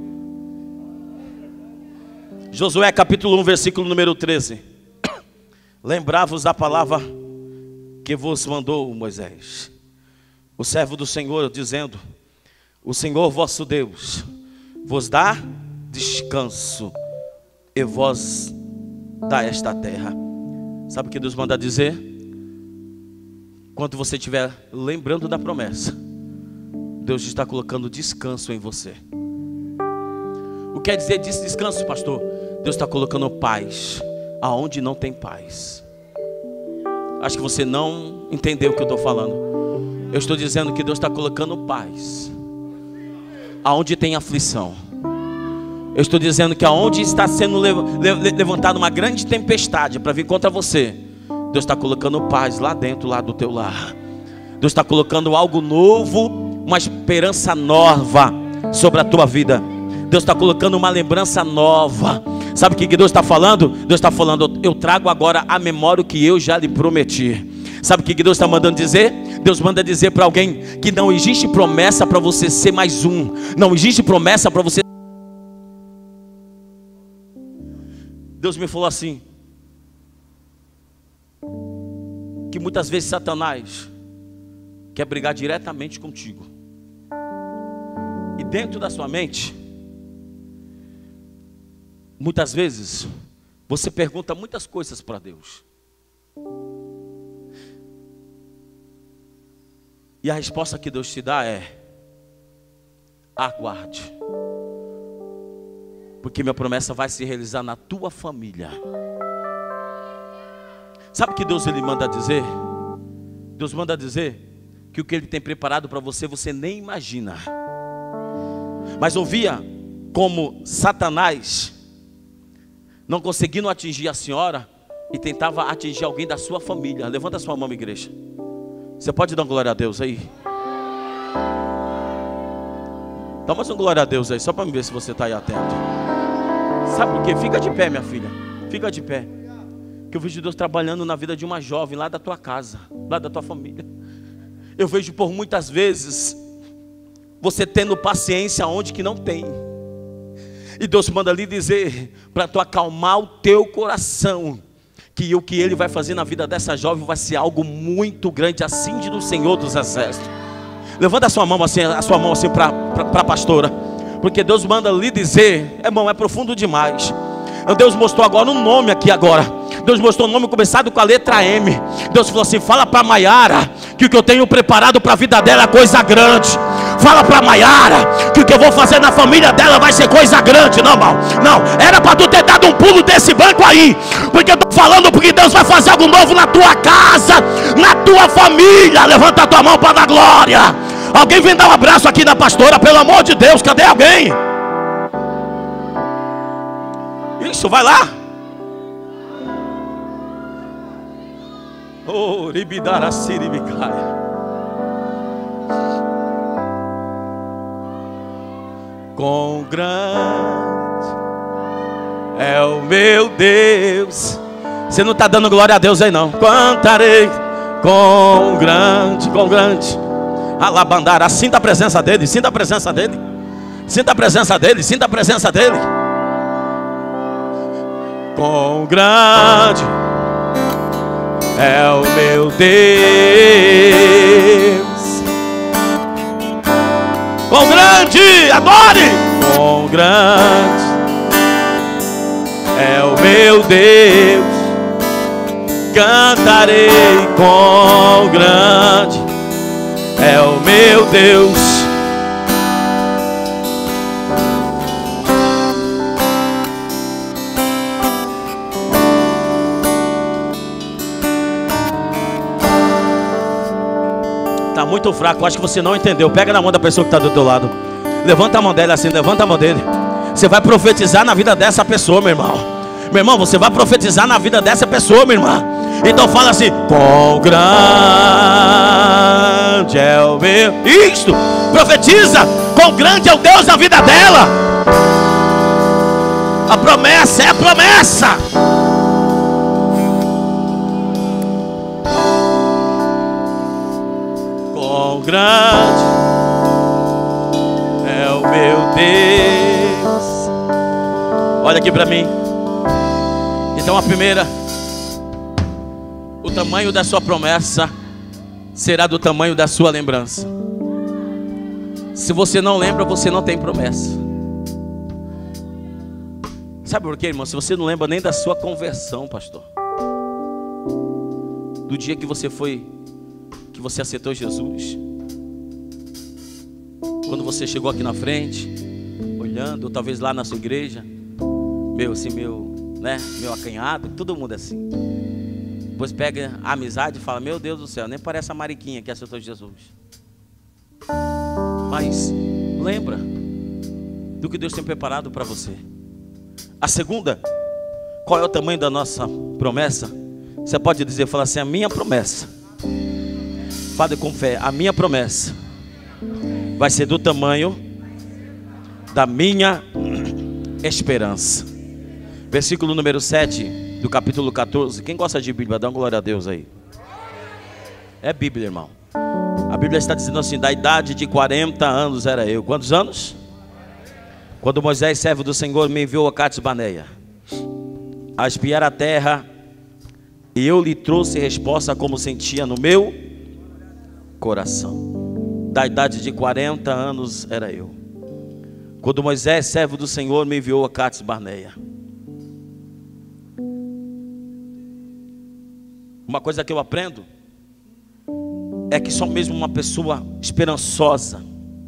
Josué capítulo um, versículo número treze. Lembrai-vos da palavra que vos mandou Moisés, o servo do Senhor, dizendo: o Senhor vosso Deus vos dá descanso e vos dá esta terra. Sabe o que Deus manda dizer? Quando você estiver lembrando da promessa, Deus está colocando descanso em você. O que quer dizer descanso, pastor? Deus está colocando paz aonde não tem paz. Acho que você não entendeu o que eu estou falando. Eu estou dizendo que Deus está colocando paz aonde tem aflição. Eu estou dizendo que aonde está sendo levantada uma grande tempestade para vir contra você, Deus está colocando paz lá dentro, lá do teu lar. Deus está colocando algo novo, uma esperança nova sobre a tua vida. Deus está colocando uma lembrança nova. Sabe o que Deus está falando? Deus está falando: eu trago agora à memória o que eu já lhe prometi. Sabe o que Deus está mandando dizer? Deus manda dizer para alguém que não existe promessa para você ser mais um. Não existe promessa para você. Deus me falou assim, que muitas vezes Satanás quer brigar diretamente contigo. E dentro da sua mente, muitas vezes você pergunta muitas coisas para Deus, e a resposta que Deus te dá é: aguarde, porque minha promessa vai se realizar na tua família. Sabe o que Deus ele manda dizer? Deus manda dizer que o que Ele tem preparado para você, você nem imagina. Mas ouvia como Satanás, não conseguindo atingir a senhora, e tentava atingir alguém da sua família. Levanta a sua mão, igreja. Você pode dar glória a Deus aí? Dá mais um glória a Deus aí, só para me ver se você está aí atento. Sabe por quê? Fica de pé, minha filha. Fica de pé. Que eu vejo Deus trabalhando na vida de uma jovem lá da tua casa, lá da tua família. Eu vejo por muitas vezes você tendo paciência onde que não tem. E Deus manda lhe dizer, para tu acalmar o teu coração, que o que Ele vai fazer na vida dessa jovem vai ser algo muito grande, assim diz o Senhor dos Exércitos. Levanta a sua mão assim, a sua mão assim para a pastora, porque Deus manda lhe dizer, irmão, é profundo demais. Deus mostrou agora um nome aqui agora. Deus mostrou um nome começado com a letra M. Deus falou assim: fala para Maiara que o que eu tenho preparado para a vida dela é coisa grande. Fala para Maiara que o que eu vou fazer na família dela vai ser coisa grande. Não, mal, não, era para tu ter dado um pulo desse banco aí, porque eu estou falando porque Deus vai fazer algo novo na tua casa, na tua família. Levanta a tua mão para dar glória. Alguém vem dar um abraço aqui na pastora, pelo amor de Deus, cadê alguém? Isso, vai lá. Oh, ribidaraciribicai. Quão grande é o meu Deus. Você não está dando glória a Deus aí não. Cantarei quão grande, quão grande. Alabandara, sinta a presença dele, sinta a presença dele. Sinta a presença dele, sinta a presença dele. Quão grande é o meu Deus. Quão grande, adore. Quão grande é o meu Deus. Cantarei, quão grande é o meu Deus. Está muito fraco, acho que você não entendeu. Pega na mão da pessoa que está do teu lado. Levanta a mão dele assim, levanta a mão dele. Você vai profetizar na vida dessa pessoa, meu irmão. Meu irmão, você vai profetizar na vida dessa pessoa, minha irmã. Então fala assim: quão grande é o meu. Isto, profetiza. Quão grande é o Deus na vida dela. A promessa é a promessa. Quão grande é o meu Deus. Olha aqui para mim. Então a primeira, o tamanho da sua promessa será do tamanho da sua lembrança. Se você não lembra, você não tem promessa. Sabe por quê, irmão? Se você não lembra nem da sua conversão, pastor, do dia que você foi, que você aceitou Jesus, quando você chegou aqui na frente, olhando, ou talvez lá na sua igreja, meu assim, meu, né, meu acanhado, todo mundo assim. Depois pega a amizade e fala: meu Deus do céu, nem parece a Mariquinha que aceitou Jesus. Mas lembra do que Deus tem preparado para você. A segunda, qual é o tamanho da nossa promessa? Você pode dizer, fala assim: a minha promessa, fale com fé, a minha promessa vai ser do tamanho da minha esperança. Versículo número sete do capítulo catorze. Quem gosta de Bíblia, dá uma glória a Deus aí. É Bíblia, irmão. A Bíblia está dizendo assim: da idade de quarenta anos era eu. Quantos anos? Quando Moisés, servo do Senhor, me enviou a Cades Barneia a espiar a terra, e eu lhe trouxe resposta como sentia no meu coração. Da idade de quarenta anos era eu. Quando Moisés, servo do Senhor, me enviou a Cades Barneia. Uma coisa que eu aprendo é que só mesmo uma pessoa esperançosa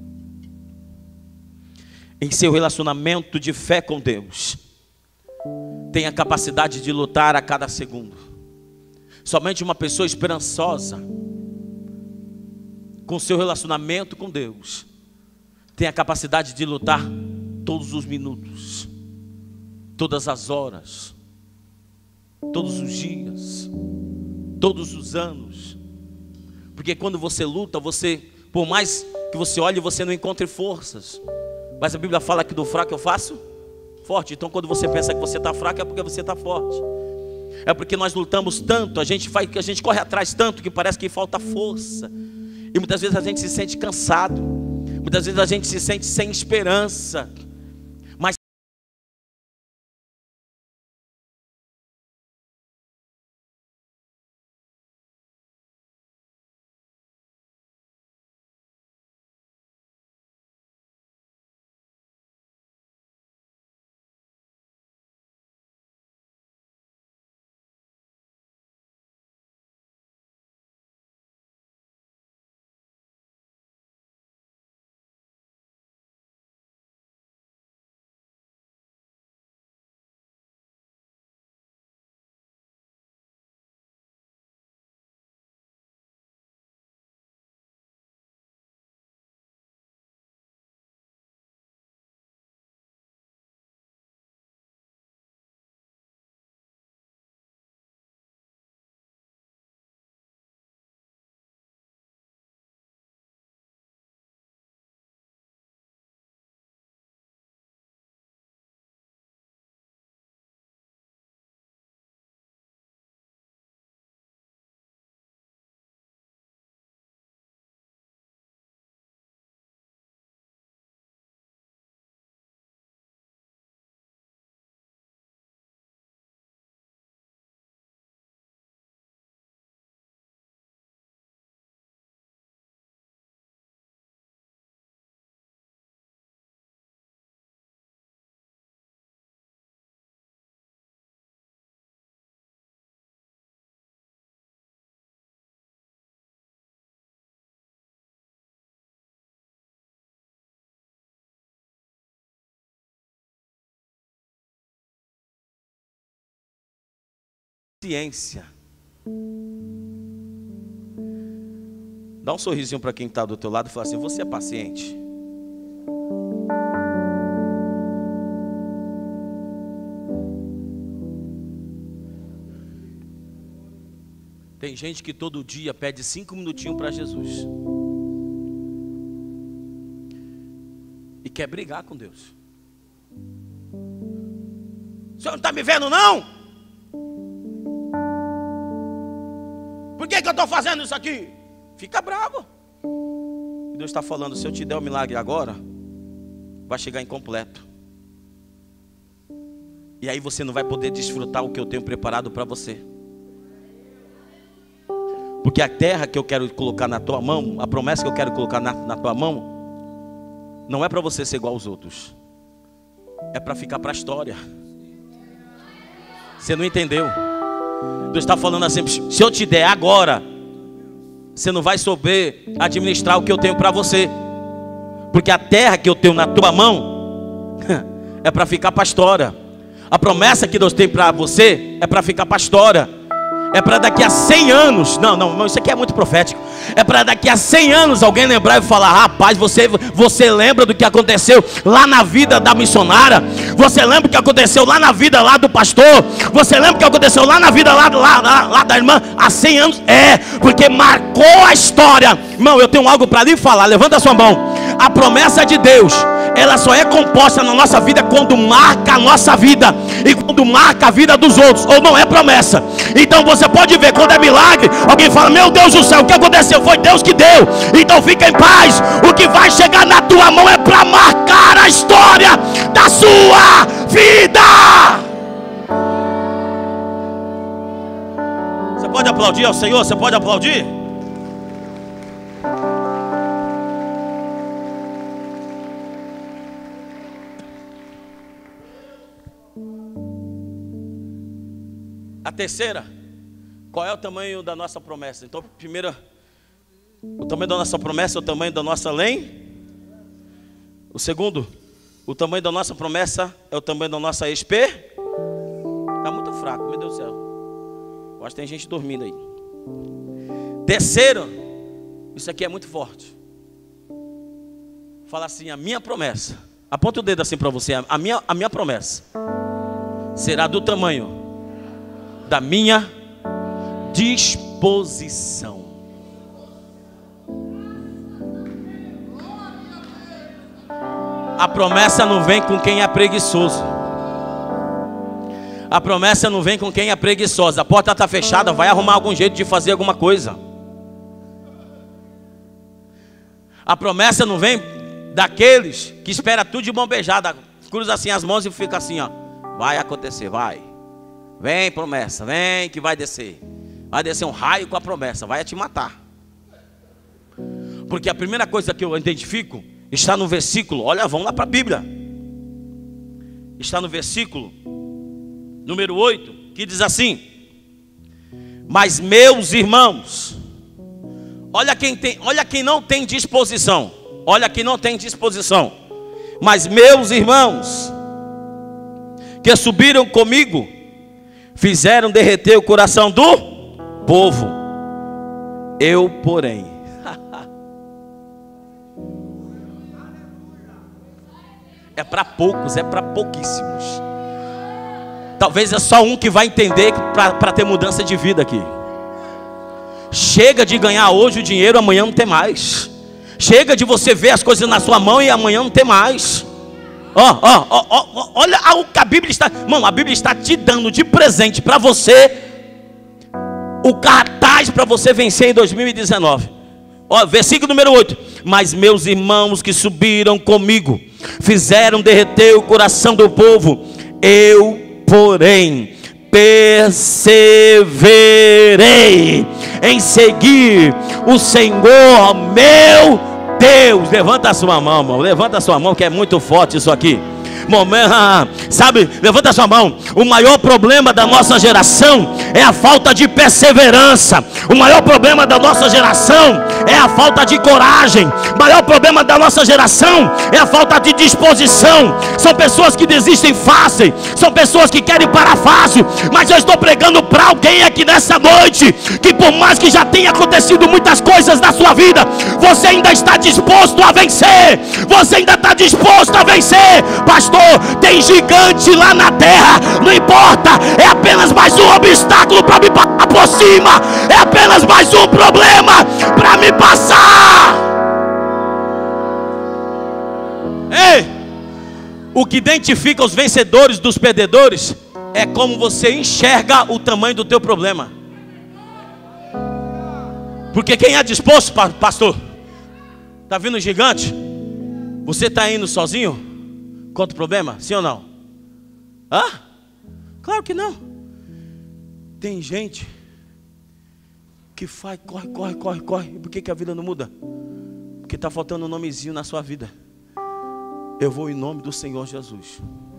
em seu relacionamento de fé com Deus tem a capacidade de lutar a cada segundo. Somente uma pessoa esperançosa com seu relacionamento com Deus tem a capacidade de lutar todos os minutos, todas as horas, todos os dias, todos os anos. Porque quando você luta, você, por mais que você olhe, você não encontre forças. Mas a Bíblia fala que do fraco eu faço forte. Então quando você pensa que você está fraco, é porque você está forte. É porque nós lutamos tanto, a gente faz, a gente corre atrás tanto que parece que falta força. E muitas vezes a gente se sente cansado. Muitas vezes a gente se sente sem esperança. Ciência. Dá um sorrisinho para quem está do teu lado e fala assim: você é paciente? Tem gente que todo dia pede cinco minutinhos para Jesus e quer brigar com Deus. O senhor não está me vendo não? Por que que eu estou fazendo isso aqui? Fica bravo. E Deus está falando: se eu te der o milagre agora, vai chegar incompleto. E aí você não vai poder desfrutar o que eu tenho preparado para você. Porque a terra que eu quero colocar na tua mão, a promessa que eu quero colocar na, na tua mão, não é para você ser igual aos outros. É para ficar para a história. Você não entendeu? Deus está falando assim: se eu te der agora, você não vai saber administrar o que eu tenho para você. Porque a terra que eu tenho na tua mão é para ficar para a história. A promessa que Deus tem para você é para ficar para a história. É para daqui a cem anos. Não, não, não, isso aqui é muito profético. É para daqui a cem anos alguém lembrar e falar: rapaz, você, você lembra do que aconteceu lá na vida da missionária? Você lembra do que aconteceu lá na vida lá do pastor? Você lembra do que aconteceu lá na vida lá, lá, lá, lá da irmã há cem anos? É, porque marcou a história. Irmão, eu tenho algo para lhe falar. Levanta a sua mão. A promessa de Deus, ela só é composta na nossa vida quando marca a nossa vida e quando marca a vida dos outros, ou não é promessa. Então você pode ver, quando é milagre, alguém fala: meu Deus do céu, o que aconteceu? Foi Deus que deu. Então fica em paz. O que vai chegar na tua mão é para marcar a história da sua vida. Você pode aplaudir ao Senhor? Você pode aplaudir? A terceira, qual é o tamanho da nossa promessa? Então, primeiro, o tamanho da nossa promessa é o tamanho da nossa lei. O segundo, o tamanho da nossa promessa é o tamanho da nossa esper. Está muito fraco, meu Deus do céu. Eu acho que tem gente dormindo aí. Terceiro, isso aqui é muito forte. Fala assim: a minha promessa. Aponta o dedo assim para você. A minha, a minha promessa será do tamanho da minha disposição. A promessa não vem com quem é preguiçoso. A promessa não vem com quem é preguiçoso. A porta está fechada, vai arrumar algum jeito de fazer alguma coisa. A promessa não vem daqueles que espera tudo de mão beijada, cruza assim as mãos e fica assim, ó: vai acontecer, vai. Vem promessa, vem que vai descer. Vai descer um raio com a promessa, vai te matar. Porque a primeira coisa que eu identifico está no versículo, olha, vamos lá para a Bíblia. Está no versículo número oito, que diz assim: mas meus irmãos, olha quem tem, olha quem não tem disposição. Olha quem não tem disposição. Mas meus irmãos, que subiram comigo, fizeram derreter o coração do povo. Eu, porém, é para poucos, é para pouquíssimos. Talvez é só um que vai entender para ter mudança de vida aqui. Chega de ganhar hoje o dinheiro, amanhã não tem mais. Chega de você ver as coisas na sua mão e amanhã não tem mais. Ó, ó, ó, ó, olha o que a Bíblia está, mano, a Bíblia está te dando de presente para você o cartaz para você vencer em dois mil e dezenove. Ó, versículo número oito: mas meus irmãos que subiram comigo fizeram derreter o coração do povo. Eu, porém, perseverei em seguir o Senhor meu Deus. Levanta a sua mão, irmão. Levanta a sua mão, que é muito forte isso aqui. Momento, sabe, levanta a sua mão. O maior problema da nossa geração é a falta de perseverança. O maior problema da nossa geração é a falta de coragem. O maior problema da nossa geração é a falta de disposição. São pessoas que desistem fácil, são pessoas que querem parar fácil. Mas eu estou pregando para alguém aqui nessa noite, que por mais que já tenha acontecido muitas coisas na sua vida, você ainda está disposto a vencer. Você ainda está disposto a vencer. Pastor, tem gigante lá na terra, não importa, é apenas mais um obstáculo para me passar por cima, é apenas mais um problema para me passar. Ei, o que identifica os vencedores dos perdedores é como você enxerga o tamanho do teu problema. Porque quem é disposto, pastor, está vindo um gigante, você está indo sozinho contra o problema? Sim ou não? Hã? Claro que não. Tem gente que faz, corre, corre, corre, corre. Por que que a vida não muda? Porque está faltando um nomezinho na sua vida. Eu vou em nome do Senhor Jesus.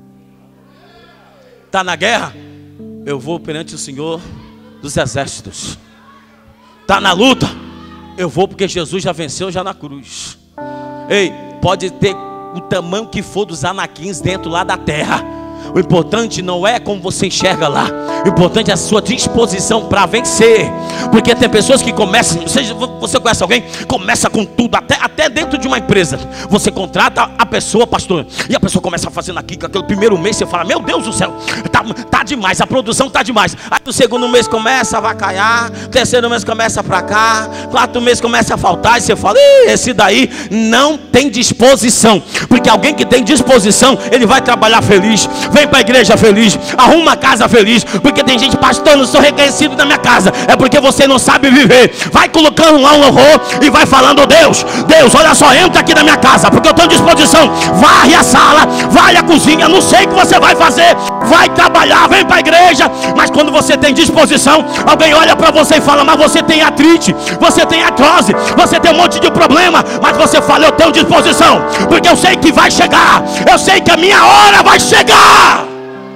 Está na guerra? Eu vou perante o Senhor dos exércitos. Está na luta? Eu vou porque Jesus já venceu já na cruz. Ei, pode ter o tamanho que for dos anaquins dentro lá da terra. O importante não é como você enxerga lá. O importante é a sua disposição para vencer. Porque tem pessoas que começam, você, você conhece alguém? Começa com tudo, até, até dentro de uma empresa. Você contrata a pessoa, pastor, e a pessoa começa fazendo aqui, com aquele primeiro mês você fala, meu Deus do céu, tá, tá demais, a produção tá demais. Aí no segundo mês começa a vacaiar, terceiro mês começa para cá, quarto mês começa a faltar, e você fala, esse daí não tem disposição. Porque alguém que tem disposição, ele vai trabalhar feliz, vem para a igreja feliz, arruma a casa feliz. Porque tem gente, pastor, não sou reconhecido na minha casa. É porque você não sabe viver. Vai colocando lá um louvor e vai falando, Deus, Deus, olha só, entra aqui na minha casa, porque eu estou à disposição. Varre a sala, vai à cozinha, não sei o que você vai fazer, vai trabalhar, vem para a igreja. Mas quando você tem disposição, alguém olha para você e fala, mas você tem artrite, você tem artrose, você tem um monte de problema. Mas você fala, eu tenho disposição, porque eu sei que vai chegar, eu sei que a minha hora vai chegar.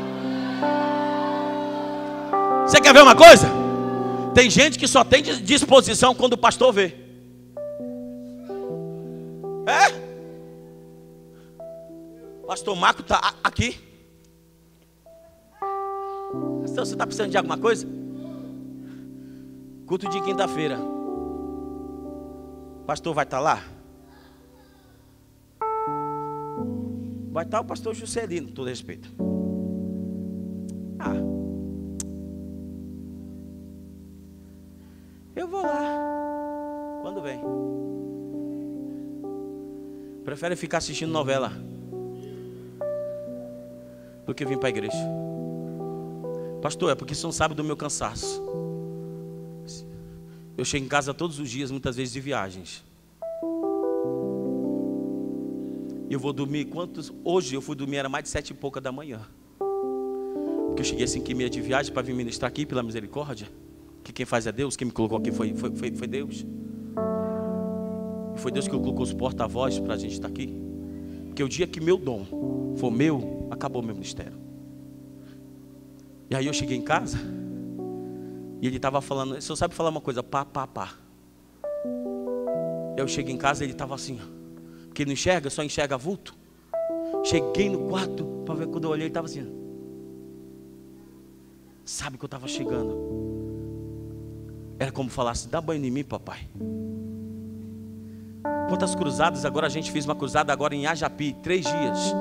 Você quer ver uma coisa? Tem gente que só tem disposição quando o pastor vê. É? Pastor Marco está aqui. Pastor, você está precisando de alguma coisa? Culto de quinta-feira. Pastor vai estar lá? Vai estar o pastor Juscelino, com todo respeito. Ah, eu vou lá. Quando vem? Prefere ficar assistindo novela do que vir para a igreja. Pastor, é porque você não sabe do meu cansaço. Eu chego em casa todos os dias, muitas vezes de viagens. Eu vou dormir quantos? Hoje eu fui dormir, era mais de sete e pouca da manhã. Porque eu cheguei às cinco e meia de viagem para vir ministrar aqui pela misericórdia. Que quem faz é Deus, quem me colocou aqui foi, foi, foi, foi Deus. E foi Deus que colocou os porta-vozes para a gente estar aqui. Porque o dia que meu dom for meu, acabou meu ministério. E aí eu cheguei em casa e ele estava falando, o senhor sabe falar uma coisa, pá, pá, pá. Eu cheguei em casa e ele estava assim, porque ele não enxerga, só enxerga vulto. Cheguei no quarto para ver, quando eu olhei ele estava assim. Sabe que eu estava chegando. Era como falasse, dá banho em mim, papai. Quantas cruzadas, agora a gente fez uma cruzada agora em Ajapi, três dias.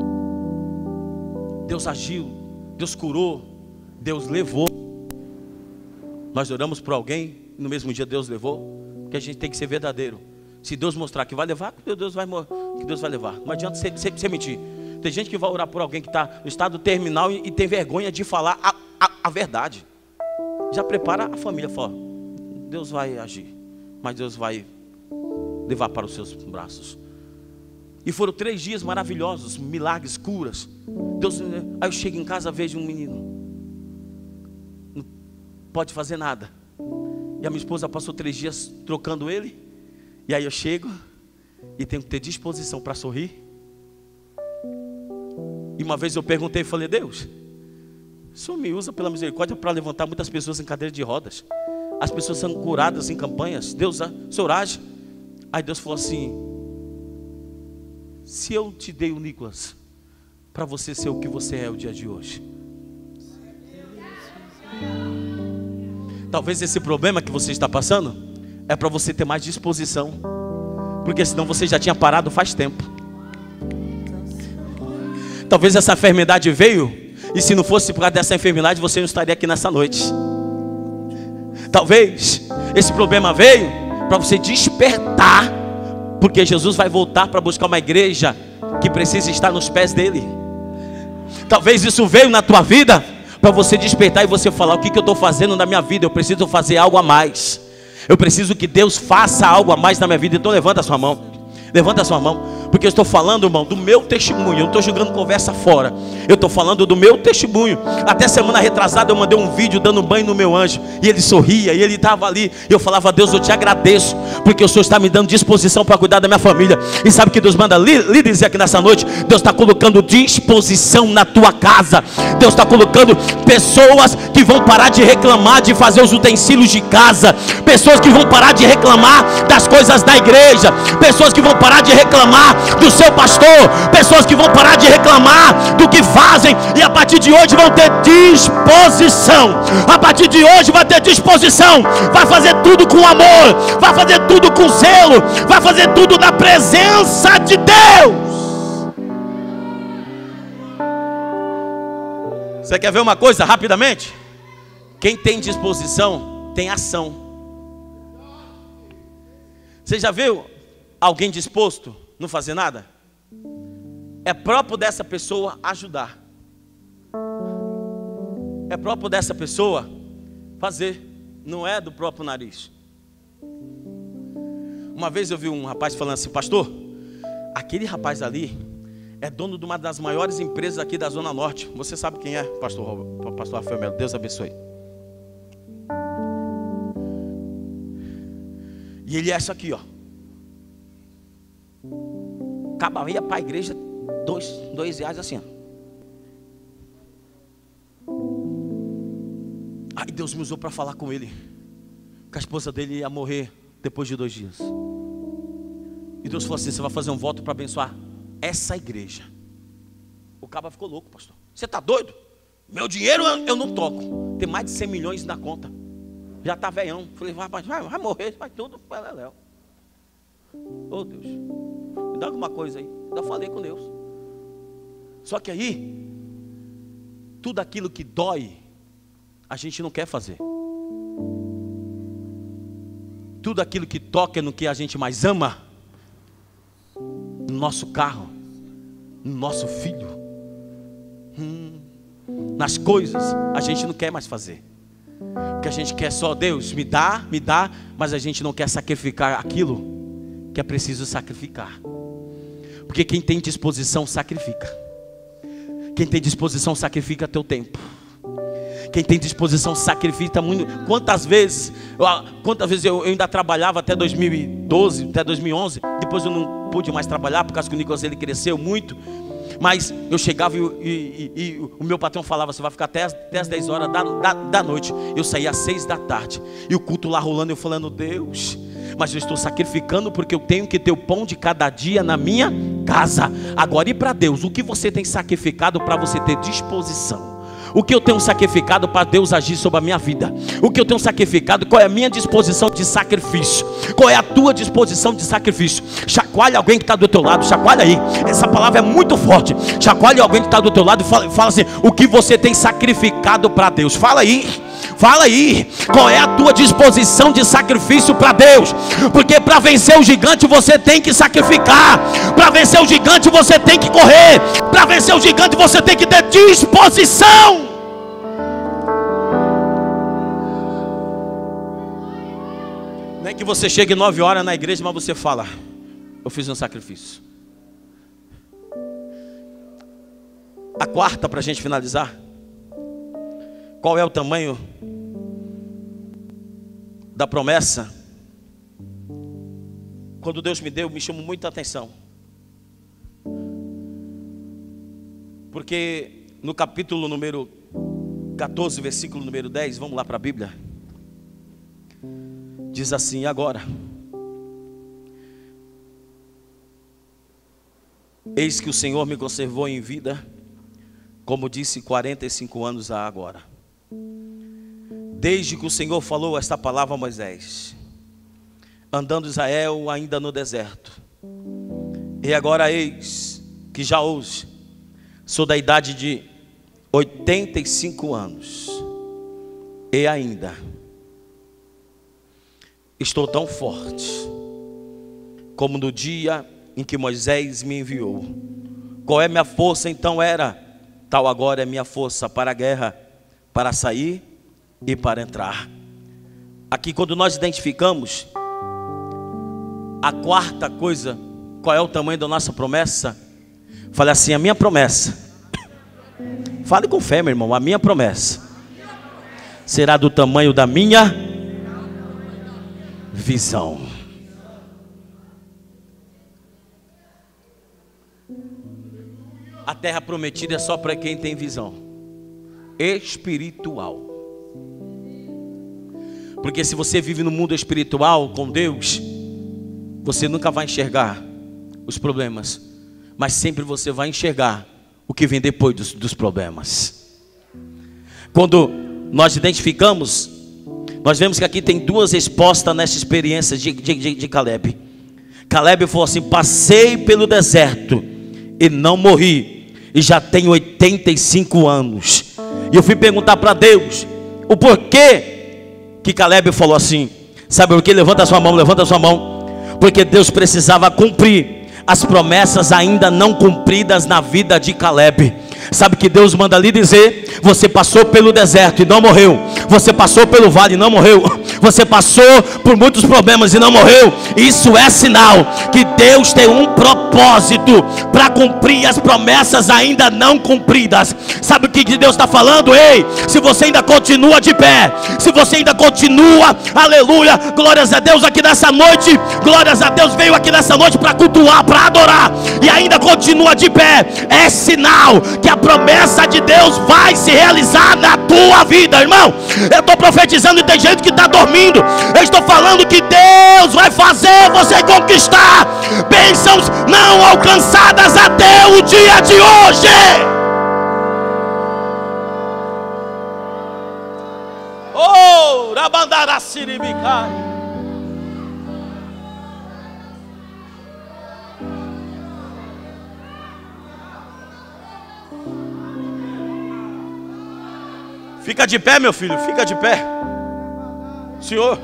Deus agiu, Deus curou, Deus levou. Nós oramos por alguém, e no mesmo dia Deus levou. Porque a gente tem que ser verdadeiro. Se Deus mostrar que vai levar, que Deus vai, que Deus vai levar. Não adianta você, você, você mentir. Tem gente que vai orar por alguém que está no estado terminal e, e tem vergonha de falar a, a, a verdade. Já prepara a família, fala, Deus vai agir, mas Deus vai levar para os seus braços. E foram três dias maravilhosos, milagres, curas. Deus, aí eu chego em casa, vejo um menino, não pode fazer nada. E a minha esposa passou três dias trocando ele. E aí eu chego e tenho que ter disposição para sorrir. E uma vez eu perguntei e falei, Deus, o Senhor me usa pela misericórdia para levantar muitas pessoas em cadeira de rodas. as pessoas são curadas em campanhas. Deus, o Senhor age. Aí Deus falou assim: se eu te dei o Nicolas para você ser o que você é o dia de hoje, talvez esse problema que você está passando é para você ter mais disposição, porque senão você já tinha parado faz tempo. Talvez essa enfermidade veio, e se não fosse por causa dessa enfermidade, você não estaria aqui nessa noite. Talvez esse problema veio para você despertar, porque Jesus vai voltar para buscar uma igreja que precisa estar nos pés dele. Talvez isso veio na tua vida para você despertar e você falar: o que, que eu estou fazendo na minha vida? Eu preciso fazer algo a mais. Eu preciso que Deus faça algo a mais na minha vida. Então levanta a sua mão. Levanta a sua mão, porque eu estou falando, irmão, do meu testemunho. Eu não estou jogando conversa fora. Eu estou falando do meu testemunho. Até semana retrasada eu mandei um vídeo dando banho no meu anjo, e ele sorria, e ele estava ali. Eu falava: Deus, eu te agradeço, porque o Senhor está me dando disposição para cuidar da minha família. E sabe o que Deus manda lhe dizer aqui nessa noite? Deus está colocando disposição na tua casa. Deus está colocando pessoas que vão parar de reclamar de fazer os utensílios de casa, pessoas que vão parar de reclamar das coisas da igreja, pessoas que vão parar de reclamar do seu pastor, pessoas que vão parar de reclamar do que fazem, e a partir de hoje vão ter disposição. A partir de hoje vai ter disposição, vai fazer tudo com amor, vai fazer tudo com zelo, vai fazer tudo na presença de Deus. Você quer ver uma coisa rapidamente? Quem tem disposição tem ação. Você já viu alguém disposto a não fazer nada? É próprio dessa pessoa ajudar. É próprio dessa pessoa fazer. Não é do próprio nariz. Uma vez eu vi um rapaz falando assim: pastor, aquele rapaz ali é dono de uma das maiores empresas aqui da Zona Norte. Você sabe quem é, pastor, pastor Rafael Melo? Deus abençoe. E ele é isso aqui, ó. Acabava, ia para a igreja, dois, dois reais assim, ó. Aí Deus me usou para falar com ele, que a esposa dele ia morrer depois de dois dias. E Deus falou assim: você vai fazer um voto para abençoar essa igreja. O cara ficou louco: pastor, você está doido? Meu dinheiro eu, eu não toco. Tem mais de cem milhões na conta. Já está velhão. Falei: rapaz, vai, vai morrer, vai tudo para Léo. Oh Deus, me dá alguma coisa aí. Eu falei com Deus. Só que aí, tudo aquilo que dói, a gente não quer fazer. Tudo aquilo que toca no que a gente mais ama, no nosso carro, no nosso filho, hum, nas coisas, a gente não quer mais fazer. Porque a gente quer só: Deus, me dá, me dá, mas a gente não quer sacrificar aquilo que é preciso sacrificar. Porque quem tem disposição sacrifica. Quem tem disposição sacrifica teu tempo. Quem tem disposição sacrifica muito. Quantas vezes Quantas vezes eu, eu ainda trabalhava até dois mil e doze, até dois mil e onze. Depois eu não pude mais trabalhar, por causa que o Nicolas, ele cresceu muito. Mas eu chegava e, e, e, e o meu patrão falava: você vai ficar até as, até as dez horas da, da, da noite. Eu saía às seis da tarde, e o culto lá rolando, eu falando: Deus, mas eu estou sacrificando, porque eu tenho que ter o pão de cada dia na minha casa. Agora, e para Deus, o que você tem sacrificado para você ter disposição? O que eu tenho sacrificado para Deus agir sobre a minha vida? O que eu tenho sacrificado? Qual é a minha disposição de sacrifício? Qual é a tua disposição de sacrifício? Chacoalha alguém que está do teu lado, chacoalha aí. Essa palavra é muito forte. Chacoalha alguém que está do teu lado e fala, fala assim: o que você tem sacrificado para Deus? Fala aí. Fala aí, qual é a tua disposição de sacrifício para Deus? Porque para vencer o gigante você tem que sacrificar. Para vencer o gigante você tem que correr. Para vencer o gigante você tem que ter disposição. Não é que você chegue nove horas na igreja, mas você fala: eu fiz um sacrifício. A quarta, para a gente finalizar: qual é o tamanho da promessa? Quando Deus me deu, me chamou muita atenção. Porque no capítulo número catorze, versículo número dez, vamos lá para a Bíblia. Diz assim: agora, eis que o Senhor me conservou em vida, como disse, quarenta e cinco anos há agora, desde que o Senhor falou esta palavra a Moisés, andando Israel ainda no deserto. E agora eis que já hoje sou da idade de oitenta e cinco anos, e ainda estou tão forte como no dia em que Moisés me enviou. Qual é minha força então era? Tal agora é minha força para a guerra, para sair e para entrar. Aqui, quando nós identificamos a quarta coisa, qual é o tamanho da nossa promessa? Fale assim: a minha promessa, fale com fé, meu irmão, a minha promessa será do tamanho da minha visão. A terra prometida é só para quem tem visão espiritual. Porque se você vive no mundo espiritual com Deus, você nunca vai enxergar os problemas, mas sempre você vai enxergar o que vem depois dos, dos problemas. Quando nós identificamos, nós vemos que aqui tem duas respostas nessa experiência de, de, de, de Caleb. Caleb falou assim: passei pelo deserto e não morri, e já tenho oitenta e cinco anos. E eu fui perguntar para Deus o porquê que Caleb falou assim. Sabe por quê? Levanta a sua mão, levanta a sua mão. Porque Deus precisava cumprir as promessas ainda não cumpridas na vida de Caleb. Sabe que Deus manda lhe dizer: você passou pelo deserto e não morreu, você passou pelo vale e não morreu, você passou por muitos problemas e não morreu. Isso é sinal que Deus tem um propósito para cumprir as promessas ainda não cumpridas. Sabe o que Deus está falando? Ei, se você ainda continua de pé, se você ainda continua, aleluia, glórias a Deus aqui nessa noite, glórias a Deus, veio aqui nessa noite para cultuar, para adorar, e ainda continua de pé, é sinal que a promessa de Deus vai se realizar na tua vida, irmão. Eu estou profetizando e tem gente que está dormindo. Eu estou falando que Deus vai fazer você conquistar bênçãos não alcançadas até o dia de hoje. Oh, Rabandara Siribicai. Fica de pé, meu filho, fica de pé. Senhor,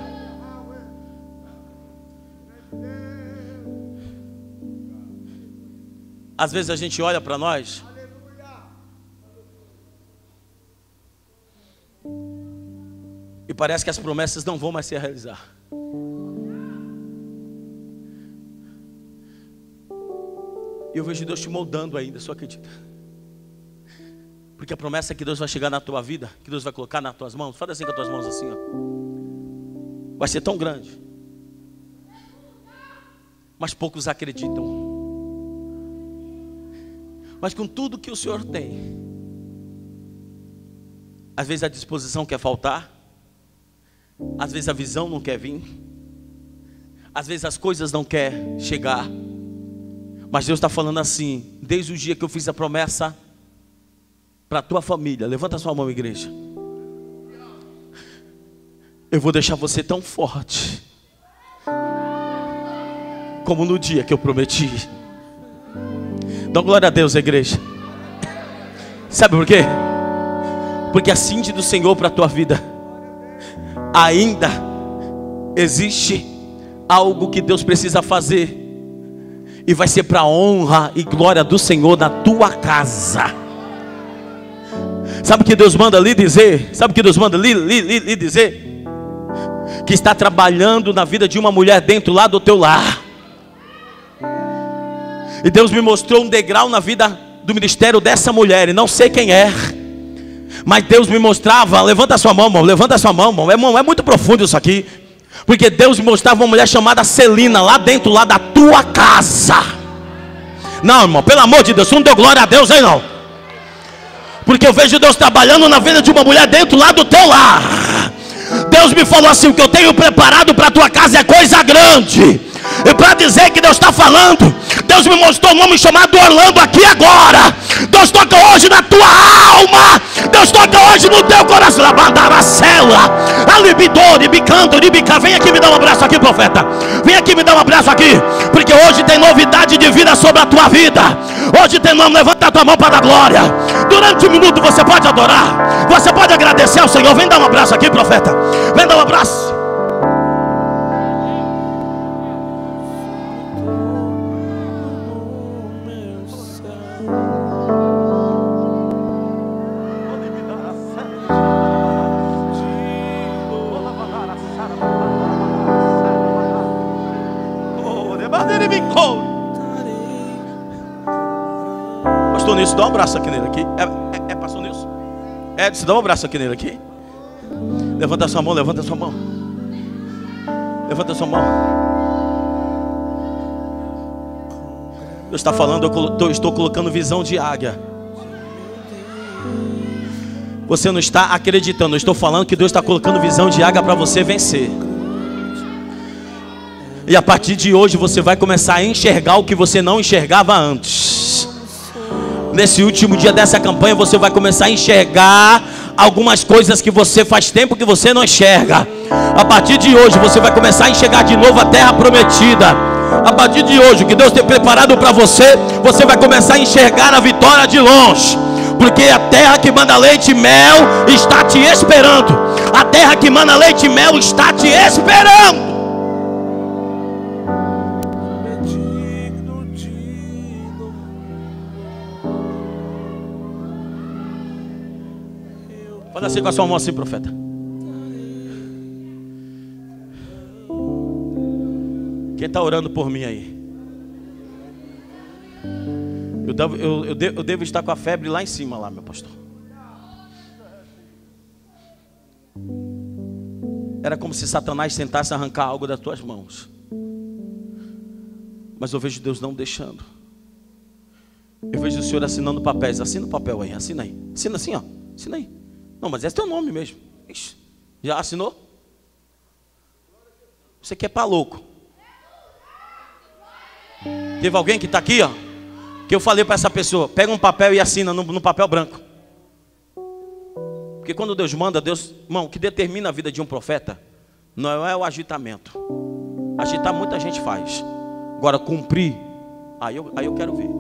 às vezes a gente olha para nós e parece que as promessas não vão mais se realizar. E eu vejo Deus te moldando ainda, só acredita. Porque a promessa é que Deus vai chegar na tua vida, que Deus vai colocar nas tuas mãos, fala assim com as tuas mãos assim, ó, vai ser tão grande, mas poucos acreditam. Mas com tudo que o Senhor tem, às vezes a disposição quer faltar, às vezes a visão não quer vir, às vezes as coisas não querem chegar, mas Deus está falando assim: desde o dia que eu fiz a promessa para a tua família, levanta a sua mão, igreja, eu vou deixar você tão forte como no dia que eu prometi. Dá glória a Deus, igreja. Sabe por quê? Porque a cinta do Senhor para a tua vida, ainda existe algo que Deus precisa fazer, e vai ser para a honra e glória do Senhor na tua casa. Sabe o que Deus manda lhe dizer? Sabe o que Deus manda lhe, lhe, lhe, lhe dizer? Que está trabalhando na vida de uma mulher dentro lá do teu lar. E Deus me mostrou um degrau na vida do ministério dessa mulher, e não sei quem é, mas Deus me mostrava, levanta a sua mão, irmão, levanta a sua mão, irmão, irmão, é muito profundo isso aqui. Porque Deus me mostrava uma mulher chamada Celina, lá dentro lá da tua casa. Não, irmão, pelo amor de Deus, não deu glória a Deus aí não. Porque eu vejo Deus trabalhando na vida de uma mulher dentro lá do teu lar. Deus me falou assim: o que eu tenho preparado para a tua casa é coisa grande. E para dizer que Deus está falando, Deus me mostrou um nome chamado Orlando aqui agora. Deus toca hoje na tua alma. Deus toca hoje no teu coração. A célula, a libidor, bicando, bica. Vem aqui me dar um abraço aqui, profeta. Vem aqui me dar um abraço aqui. Porque hoje tem novidade de vida sobre a tua vida. Hoje tem nome, levanta a tua mão para a glória. Durante um minuto você pode adorar. Você pode agradecer ao Senhor. Vem dar um abraço aqui, profeta. Vem dar um abraço. Pastor Nilson, dá um abraço aqui nele aqui. É, é, é pastor Nilson? É, se dá um abraço aqui nele aqui. Levanta a sua mão, levanta a sua mão. Levanta a sua mão. Deus está falando, eu estou colocando visão de águia. Você não está acreditando, eu estou falando que Deus está colocando visão de águia para você vencer. E a partir de hoje você vai começar a enxergar o que você não enxergava antes. Nesse último dia dessa campanha você vai começar a enxergar algumas coisas que você faz tempo que você não enxerga. A partir de hoje você vai começar a enxergar de novo a terra prometida. A partir de hoje o que Deus tem preparado para você, você vai começar a enxergar a vitória de longe. Porque a terra que manda leite e mel está te esperando. A terra que manda leite e mel está te esperando. Fala assim com a sua mão assim, profeta. Quem está orando por mim aí? Eu devo, eu, eu, devo, eu devo estar com a febre lá em cima, lá, meu pastor. Era como se Satanás tentasse arrancar algo das tuas mãos. Mas eu vejo Deus não deixando. Eu vejo o Senhor assinando papéis. Assina o papel aí, assina aí. Assina assim, ó. Assina aí. Não, mas esse é teu nome mesmo. Ixi, já assinou? Você quer para louco. Teve alguém que está aqui, ó, que eu falei para essa pessoa: pega um papel e assina no, no papel branco. Porque quando Deus manda, Deus, irmão, o que determina a vida de um profeta não é o agitamento. Agitar muita gente faz. Agora cumprir, aí eu, aí eu quero ver.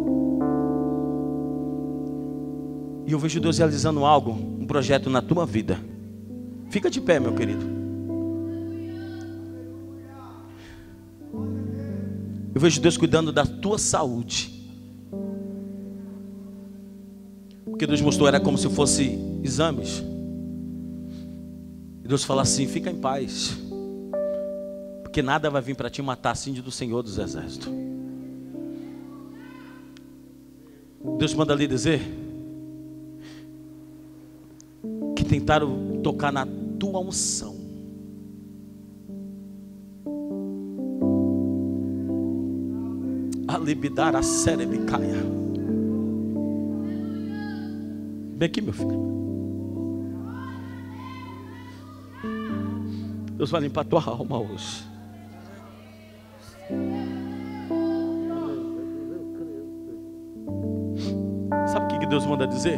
E eu vejo Deus realizando algo, um projeto na tua vida. Fica de pé, meu querido. Eu vejo Deus cuidando da tua saúde. Porque Deus mostrou, era como se fosse exames. E Deus fala assim: fica em paz, porque nada vai vir para te matar, assim do Senhor dos Exércitos. Deus manda lhe dizer que tentaram tocar na tua unção. A libidar a cerebicaia. Vem aqui, meu filho. Deus vai limpar a tua alma hoje. Sabe o que Deus manda dizer?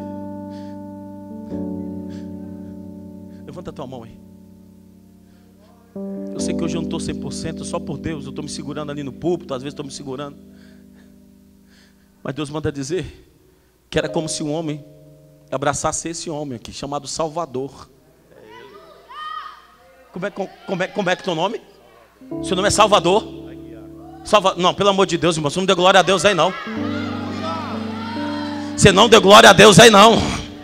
Levanta a tua mão aí. Eu sei que hoje eu não estou cem por cento, só por Deus. Eu estou me segurando ali no púlpito, às vezes estou me segurando. Mas Deus manda dizer que era como se um homem abraçasse esse homem aqui, chamado Salvador. Como é, como é, como é que é teu nome? Seu nome é Salvador? Salva... Não, pelo amor de Deus, irmão, você não deu glória a Deus aí não. Você não deu glória a Deus aí não.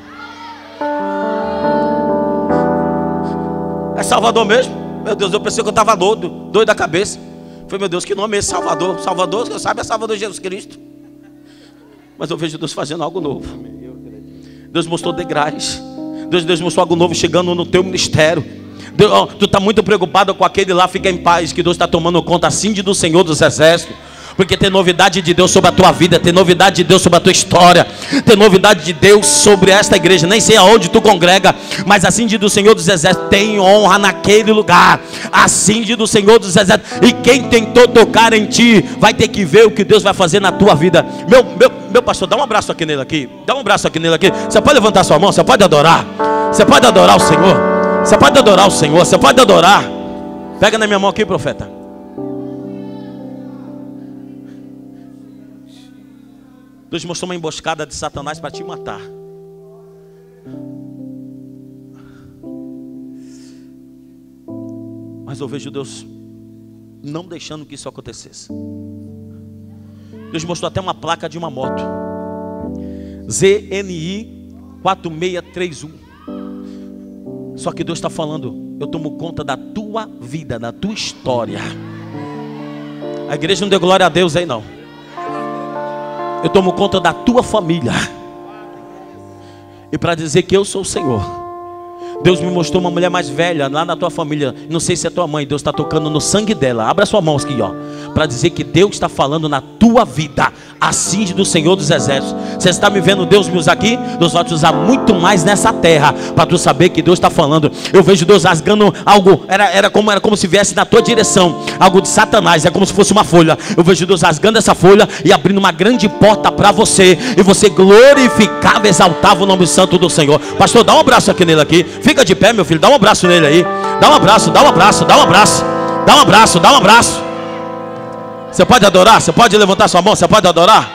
É Salvador mesmo? Meu Deus, eu pensei que eu estava doido, doido da cabeça. Falei, meu Deus, que nome é esse? Salvador? Salvador, você sabe, é Salvador Jesus Cristo. Mas eu vejo Deus fazendo algo novo. Deus mostrou degraus. Deus, Deus mostrou algo novo chegando no teu ministério. Deus, oh, tu está muito preocupado com aquele lá, fica em paz, que Deus está tomando conta assim do Senhor dos Exércitos. Porque tem novidade de Deus sobre a tua vida, tem novidade de Deus sobre a tua história, tem novidade de Deus sobre esta igreja. Nem sei aonde tu congrega, mas assim diz o Senhor dos Exércitos: tem honra naquele lugar. Assim diz o Senhor dos Exércitos. E quem tentou tocar em ti vai ter que ver o que Deus vai fazer na tua vida. Meu, meu, meu pastor, dá um abraço aqui nele aqui. Dá um abraço aqui nele aqui. Você pode levantar sua mão, você pode adorar. Você pode adorar o Senhor. Você pode adorar o Senhor, você pode adorar. Pega na minha mão aqui, profeta. Deus mostrou uma emboscada de Satanás para te matar. Mas eu vejo Deus não deixando que isso acontecesse. Deus mostrou até uma placa de uma moto, Z N I quatro seis três um. Só que Deus está falando: eu tomo conta da tua vida, da tua história. A igreja não deu glória a Deus aí não. Eu tomo conta da tua família. E para dizer que eu sou o Senhor, Deus me mostrou uma mulher mais velha lá na tua família. Não sei se é tua mãe. Deus está tocando no sangue dela. Abra sua mão aqui, ó, para dizer que Deus está falando na tua vida. Assim diz do Senhor dos Exércitos. Você está me vendo Deus me usar aqui? Deus vai te usar muito mais nessa terra, para tu saber que Deus está falando. Eu vejo Deus rasgando algo. Era, era, como, era como se viesse na tua direção algo de Satanás. É como se fosse uma folha. Eu vejo Deus rasgando essa folha e abrindo uma grande porta para você. E você glorificava, exaltava o nome santo do Senhor. Pastor, dá um abraço aqui nele aqui. Fica de pé, meu filho, dá um abraço nele aí. Dá um abraço, dá um abraço, dá um abraço. Dá um abraço, dá um abraço. Você pode adorar? Você pode levantar sua mão? Você pode adorar?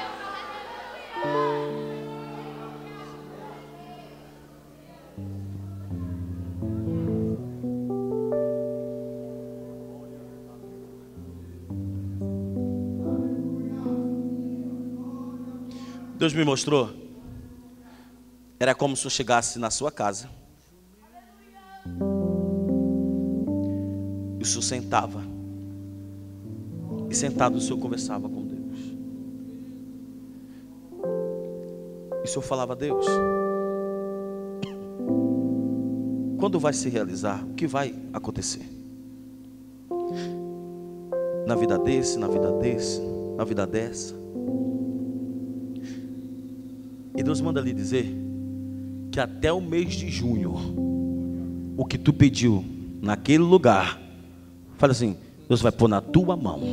Deus me mostrou. Era como se eu chegasse na sua casa e o senhor sentava, e sentado o senhor conversava com Deus. E o senhor falava: Deus, quando vai se realizar? O que vai acontecer? Na vida desse, na vida desse, na vida dessa. E Deus manda lhe dizer que até o mês de junho, o que tu pediu naquele lugar, fala assim: Deus vai pôr na tua mão.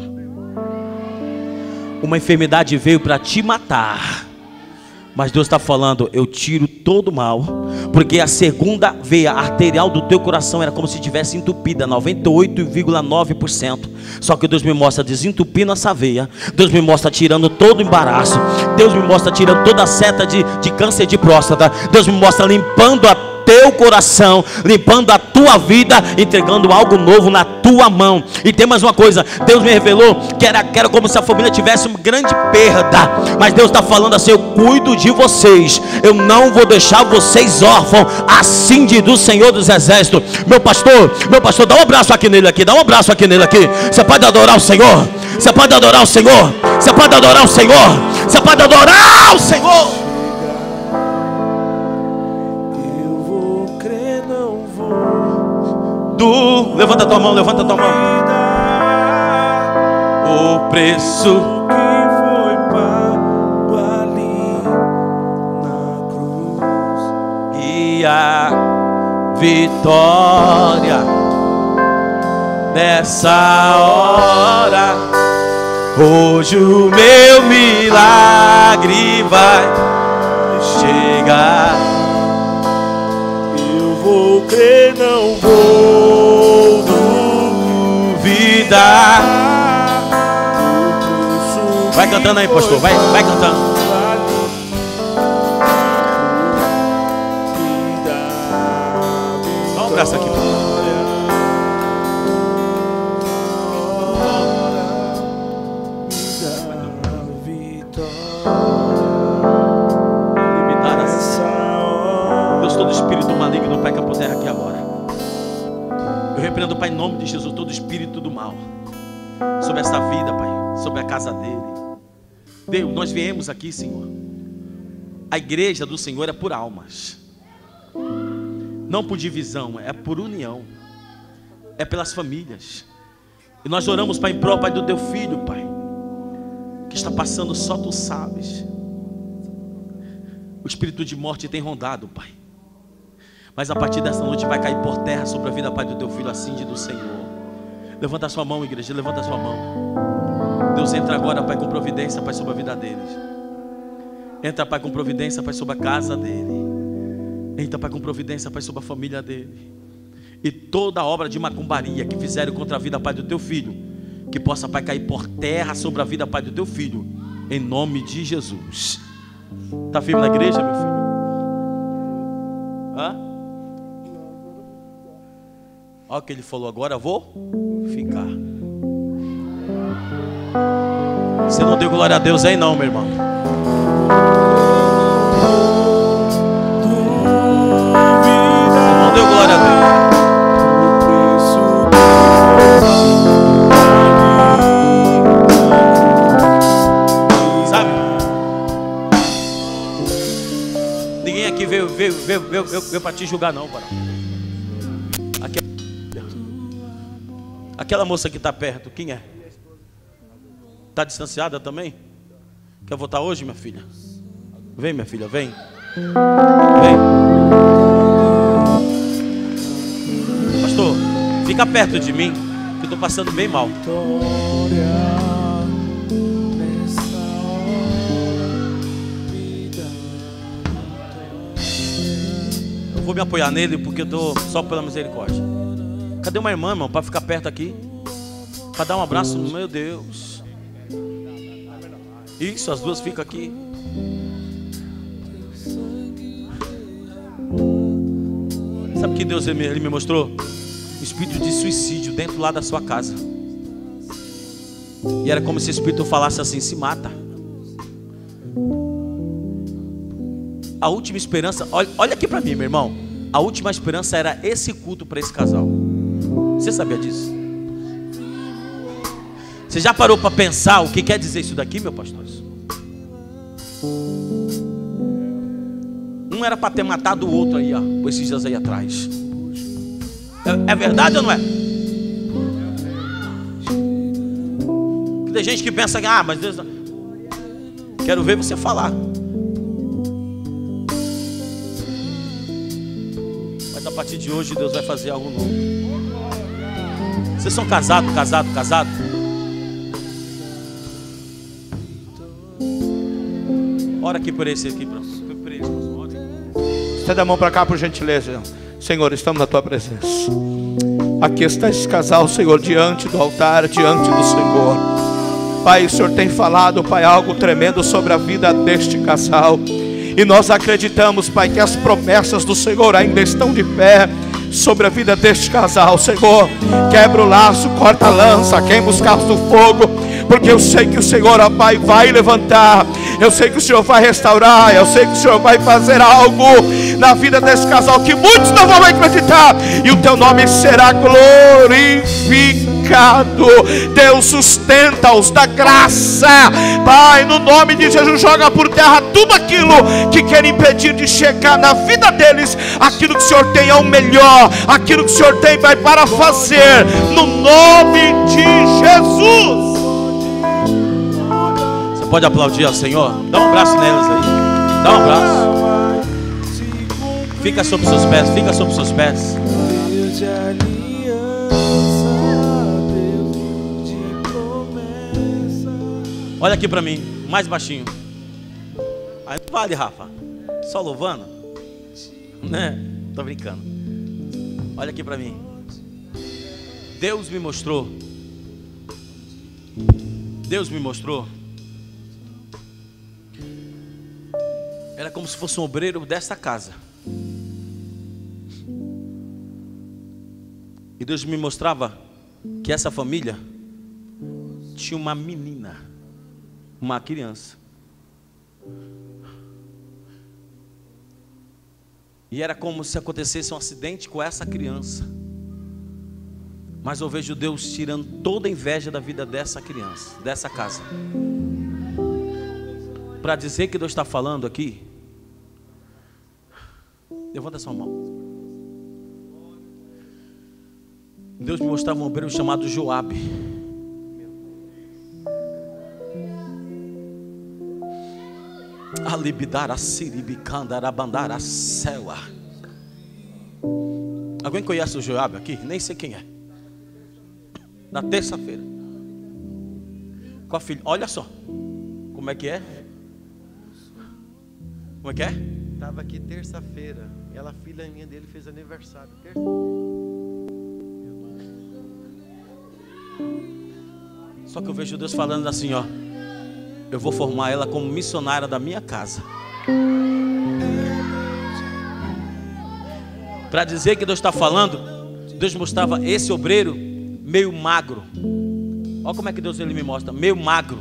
Uma enfermidade veio para te matar, mas Deus está falando: eu tiro todo o mal, porque a segunda veia arterial do teu coração era como se tivesse entupida, noventa e oito vírgula nove por cento. Só que Deus me mostra desentupindo essa veia. Deus me mostra tirando todo o embaraço. Deus me mostra tirando toda a seta de, de câncer de próstata. Deus me mostra limpando a teu coração, limpando a tua vida, entregando algo novo na tua mão. E tem mais uma coisa: Deus me revelou que era, que era como se a família tivesse uma grande perda, mas Deus está falando assim: eu cuido de vocês, eu não vou deixar vocês órfãos. Assim diz do Senhor dos Exércitos. Meu pastor, meu pastor, dá um abraço aqui nele aqui, dá um abraço aqui nele aqui. Você pode adorar o Senhor, você pode adorar o Senhor, você pode adorar o Senhor, você pode adorar o Senhor. Do, levanta tua mão, levanta tua mão. O preço que foi pago ali na cruz e a vitória nessa hora. Hoje o meu milagre vai chegar. Eu vou crer, não vou duvidar. Vai cantando aí, pastor, vai, vai cantando. Dá um abraço aqui. Deus, todo espírito maligno, Pai, que apoderra aqui agora. Eu repreendo, Pai, em nome de Jesus, todo espírito do mal sobre essa vida, Pai, sobre a casa dele. Deus, nós viemos aqui, Senhor. A igreja do Senhor é por almas, não por divisão, é por união, é pelas famílias. E nós oramos, Pai, em prol, Pai, do teu filho, Pai, O que está passando só tu sabes. O espírito de morte tem rondado, Pai. Mas a partir dessa noite vai cair por terra sobre a vida, Pai, do teu filho, assim diz do Senhor. Levanta a sua mão, igreja, levanta a sua mão. Deus, entra agora, Pai, com providência, Pai, sobre a vida deles. Entra, Pai, com providência, Pai, sobre a casa dele. Entra, Pai, com providência, Pai, sobre a família dele. E toda obra de macumbaria que fizeram contra a vida, Pai, do teu filho, que possa, Pai, cair por terra sobre a vida, Pai, do teu filho, em nome de Jesus. Está firme na igreja, meu filho? Hã? Olha o que ele falou agora, vou ficar. Você não deu glória a Deus aí não, meu irmão. Você não deu glória a Deus. Sabe? Ninguém aqui veio, veio, veio, veio, veio, veio para te julgar não, Barão. Aqui. Aquela moça que está perto, quem é? Está distanciada também? Quer votar hoje, minha filha? Vem, minha filha, vem. Vem. Pastor, fica perto de mim, que eu estou passando bem mal. Eu vou me apoiar nele porque eu estou só pela misericórdia. Cadê uma irmã, irmão, para ficar perto aqui? Para dar um abraço, meu Deus. Isso, as duas ficam aqui. Sabe o que Deus ele me, ele me mostrou? O espírito de suicídio dentro lá da sua casa. E era como se o espírito falasse assim: se mata. A última esperança, olha, olha aqui para mim, meu irmão. A última esperança era esse culto para esse casal. Você sabia disso? Você já parou para pensar o que quer dizer isso daqui, meu pastor? Um era para ter matado o outro aí, ó, esses dias aí atrás. É, é verdade ou não é? Tem gente que pensa que, ah, mas Deus não... Quero ver você falar. Mas a partir de hoje Deus vai fazer algo novo. Vocês são casados, casados, casados? Ora aqui por esse aqui, por esse. Estenda a mão para cá, por gentileza. Senhor, estamos na tua presença. Aqui está esse casal, Senhor, diante do altar, diante do Senhor. Pai, o Senhor tem falado, Pai, algo tremendo sobre a vida deste casal. E nós acreditamos, Pai, que as promessas do Senhor ainda estão de pé sobre a vida deste casal. Senhor, quebra o laço, corta a lança, queima os carros do fogo, porque eu sei que o Senhor, ó Pai, vai levantar. Eu sei que o Senhor vai restaurar. Eu sei que o Senhor vai fazer algo na vida desse casal que muitos não vão acreditar, e o teu nome será glorificado. Deus, sustenta-os da graça, Pai, no nome de Jesus. Joga por terra tudo aquilo que quer impedir de chegar na vida deles aquilo que o Senhor tem é o melhor, aquilo que o Senhor tem vai para fazer, no nome de Jesus. Pode aplaudir ao Senhor? Dá um abraço nelas aí. Dá um abraço. Fica sobre seus pés. Fica sobre seus pés. Olha aqui para mim, mais baixinho. Aí vale, Rafa. Só louvando? Né? Tô brincando. Olha aqui para mim. Deus me mostrou. Deus me mostrou. Era como se fosse um obreiro dessa casa. E Deus me mostrava que essa família tinha uma menina, uma criança. E era como se acontecesse um acidente com essa criança. Mas eu vejo Deus tirando toda a inveja da vida dessa criança, dessa casa. Para dizer que Deus está falando aqui, levanta sua mão. Deus me mostrava um obreiro chamado Joabe. Alibidara siribicandara bandara sewa. Alguém conhece o Joabe aqui? Nem sei quem é. Na terça-feira, com a filha, olha só. Como é que é? Como é que é? Estava aqui terça-feira. E ela, filha minha dele, fez aniversário. Terça... Só que eu vejo Deus falando assim, ó. Eu vou formar ela como missionária da minha casa. Para dizer que Deus está falando, Deus mostrava esse obreiro meio magro. Olha como é que Deus ele me mostra, meio magro.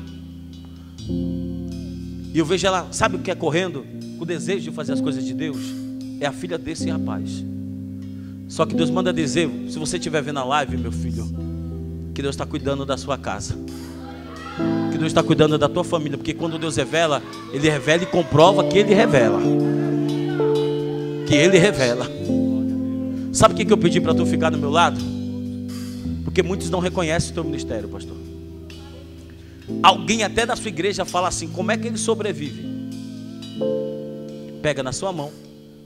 E eu vejo ela, sabe o que é correndo? O desejo de fazer as coisas de Deus. É a filha desse rapaz. Só que Deus manda dizer, se você estiver vendo a live, meu filho, que Deus está cuidando da sua casa, que Deus está cuidando da tua família. Porque quando Deus revela, Ele revela e comprova que Ele revela. Que Ele revela. Sabe o que eu pedi para tu ficar do meu lado? Porque muitos não reconhecem o teu ministério, pastor. Alguém até da sua igreja fala assim, como é que ele sobrevive? Pega na sua mão.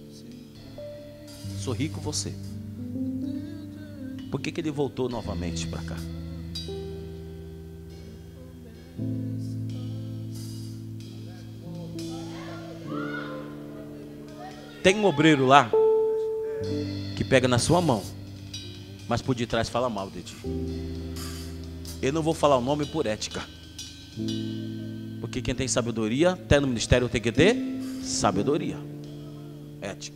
Sorri com você. Por que que ele voltou novamente para cá? Tem um obreiro lá que pega na sua mão, mas por detrás fala mal de ti. Eu não vou falar o nome por ética, porque quem tem sabedoria, até no ministério tem que ter sabedoria, ética.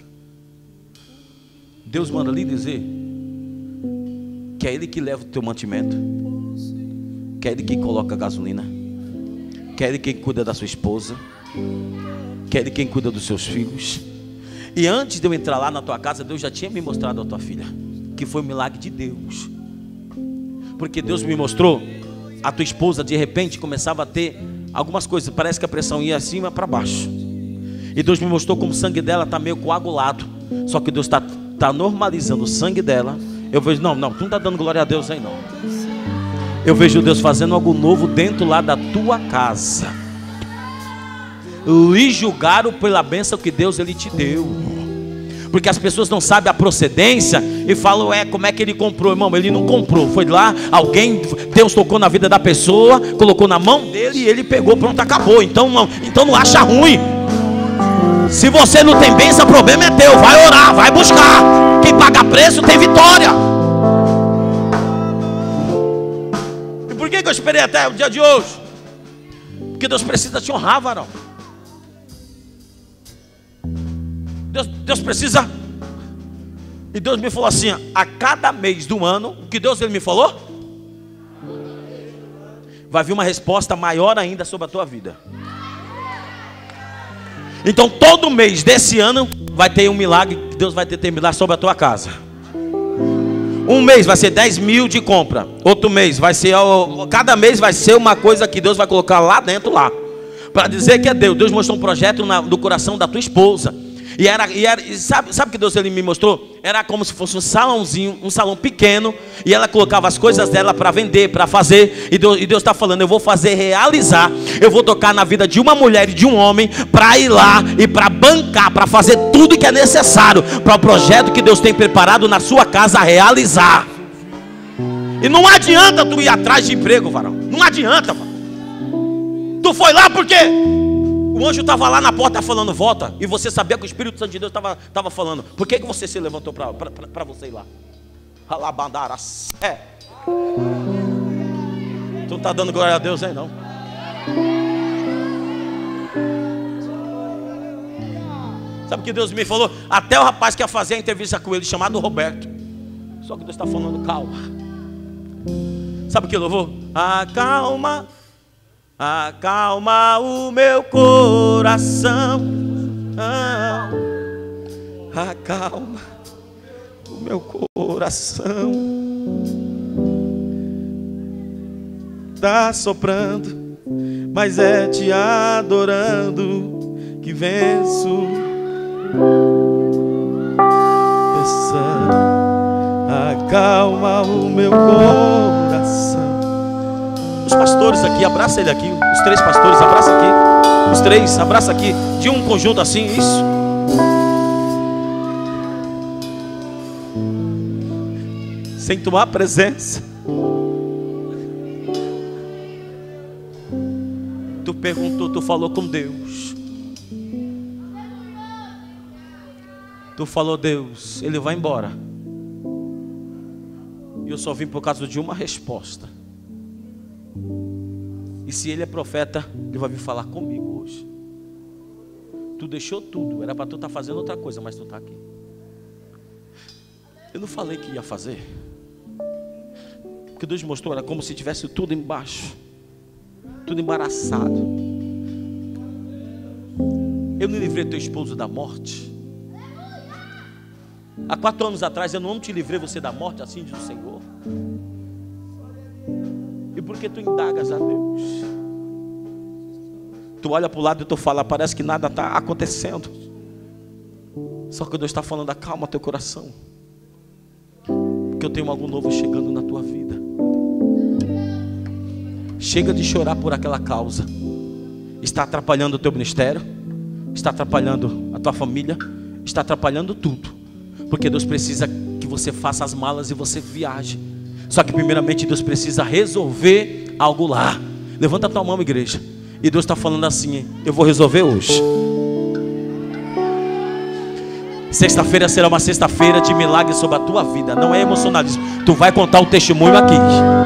Deus manda lhe dizer que é Ele que leva o teu mantimento, que é Ele que coloca a gasolina, que é Ele quem cuida da sua esposa, que é Ele quem cuida dos seus filhos. E antes de eu entrar lá na tua casa, Deus já tinha me mostrado a tua filha, que foi um milagre de Deus. Porque Deus me mostrou a tua esposa, de repente começava a ter algumas coisas, parece que a pressão ia acima para baixo. E Deus me mostrou como o sangue dela está meio coagulado. Só que Deus está tá normalizando o sangue dela. Eu vejo, não, não, tu não está dando glória a Deus aí não. Eu vejo Deus fazendo algo novo dentro lá da tua casa. Lhe julgaram pela bênção que Deus ele te deu. Porque as pessoas não sabem a procedência e falam, é, como é que ele comprou? Irmão, ele não comprou, foi lá, alguém, Deus tocou na vida da pessoa, colocou na mão dele e ele pegou, pronto, acabou. Então não, então não acha ruim. Se você não tem bênção, o problema é teu. Vai orar, vai buscar. Quem paga preço tem vitória. E por que que eu esperei até o dia de hoje? Porque Deus precisa te honrar, varão. Deus, Deus precisa. E Deus me falou assim, a cada mês do ano, o que Deus ele me falou? Vai vir uma resposta maior ainda sobre a tua vida. Então todo mês desse ano vai ter um milagre que Deus vai determinar sobre a tua casa. Um mês vai ser dez mil de compra. Outro mês vai ser, cada mês vai ser uma coisa que Deus vai colocar lá dentro lá, para dizer que é Deus. Deus mostrou um projeto na, do coração da tua esposa. E era, e era e sabe, sabe que Deus ele me mostrou? Era como se fosse um salãozinho, um salão pequeno, e ela colocava as coisas dela para vender, para fazer. E Deus está falando, eu vou fazer realizar, eu vou tocar na vida de uma mulher e de um homem, para ir lá e para bancar, para fazer tudo que é necessário para o projeto que Deus tem preparado na sua casa realizar. E não adianta tu ir atrás de emprego, varão. Não adianta, varão. Tu foi lá porque o anjo estava lá na porta falando, volta. E você sabia que o Espírito Santo de Deus estava estava falando. Por que que você se levantou para você ir lá? Alabandara. É. Tu não está dando glória a Deus aí não. Sabe o que Deus me falou? Até o rapaz que ia fazer a entrevista com ele, chamado Roberto. Só que Deus está falando, calma. Sabe o que louvou? Acalma. Acalma o meu coração, ah, acalma o meu coração. Tá soprando, mas é te adorando que venço. Pensando, acalma o meu coração. pastores aqui, abraça ele aqui. Os três pastores, abraça aqui. Os três, abraça aqui. De um conjunto assim, isso. Sem tomar presença. Tu perguntou, tu falou com Deus. Tu falou, Deus, ele vai embora. E eu só vim por causa de uma resposta. E se ele é profeta, ele vai vir falar comigo hoje. Tu deixou tudo, era para tu estar fazendo outra coisa, mas tu está aqui. Eu não falei que ia fazer. O que Deus mostrou era como se tivesse tudo embaixo, tudo embaraçado. Eu não livrei teu esposo da morte. Há quatro anos atrás eu não te livrei você da morte, assim diz o Senhor. E por que tu indagas a Deus? Tu olha para o lado e tu fala, parece que nada está acontecendo. Só que Deus está falando, acalma teu coração, porque eu tenho algo novo chegando na tua vida. Chega de chorar por aquela causa. Está atrapalhando o teu ministério, está atrapalhando a tua família, está atrapalhando tudo. Porque Deus precisa que você faça as malas e você viaje. Só que primeiramente Deus precisa resolver algo lá. Levanta a tua mão, igreja. E Deus está falando assim, eu vou resolver hoje. Sexta-feira será uma sexta-feira de milagre sobre a tua vida. Não é emocionalismo. Tu vai contar o testemunho aqui.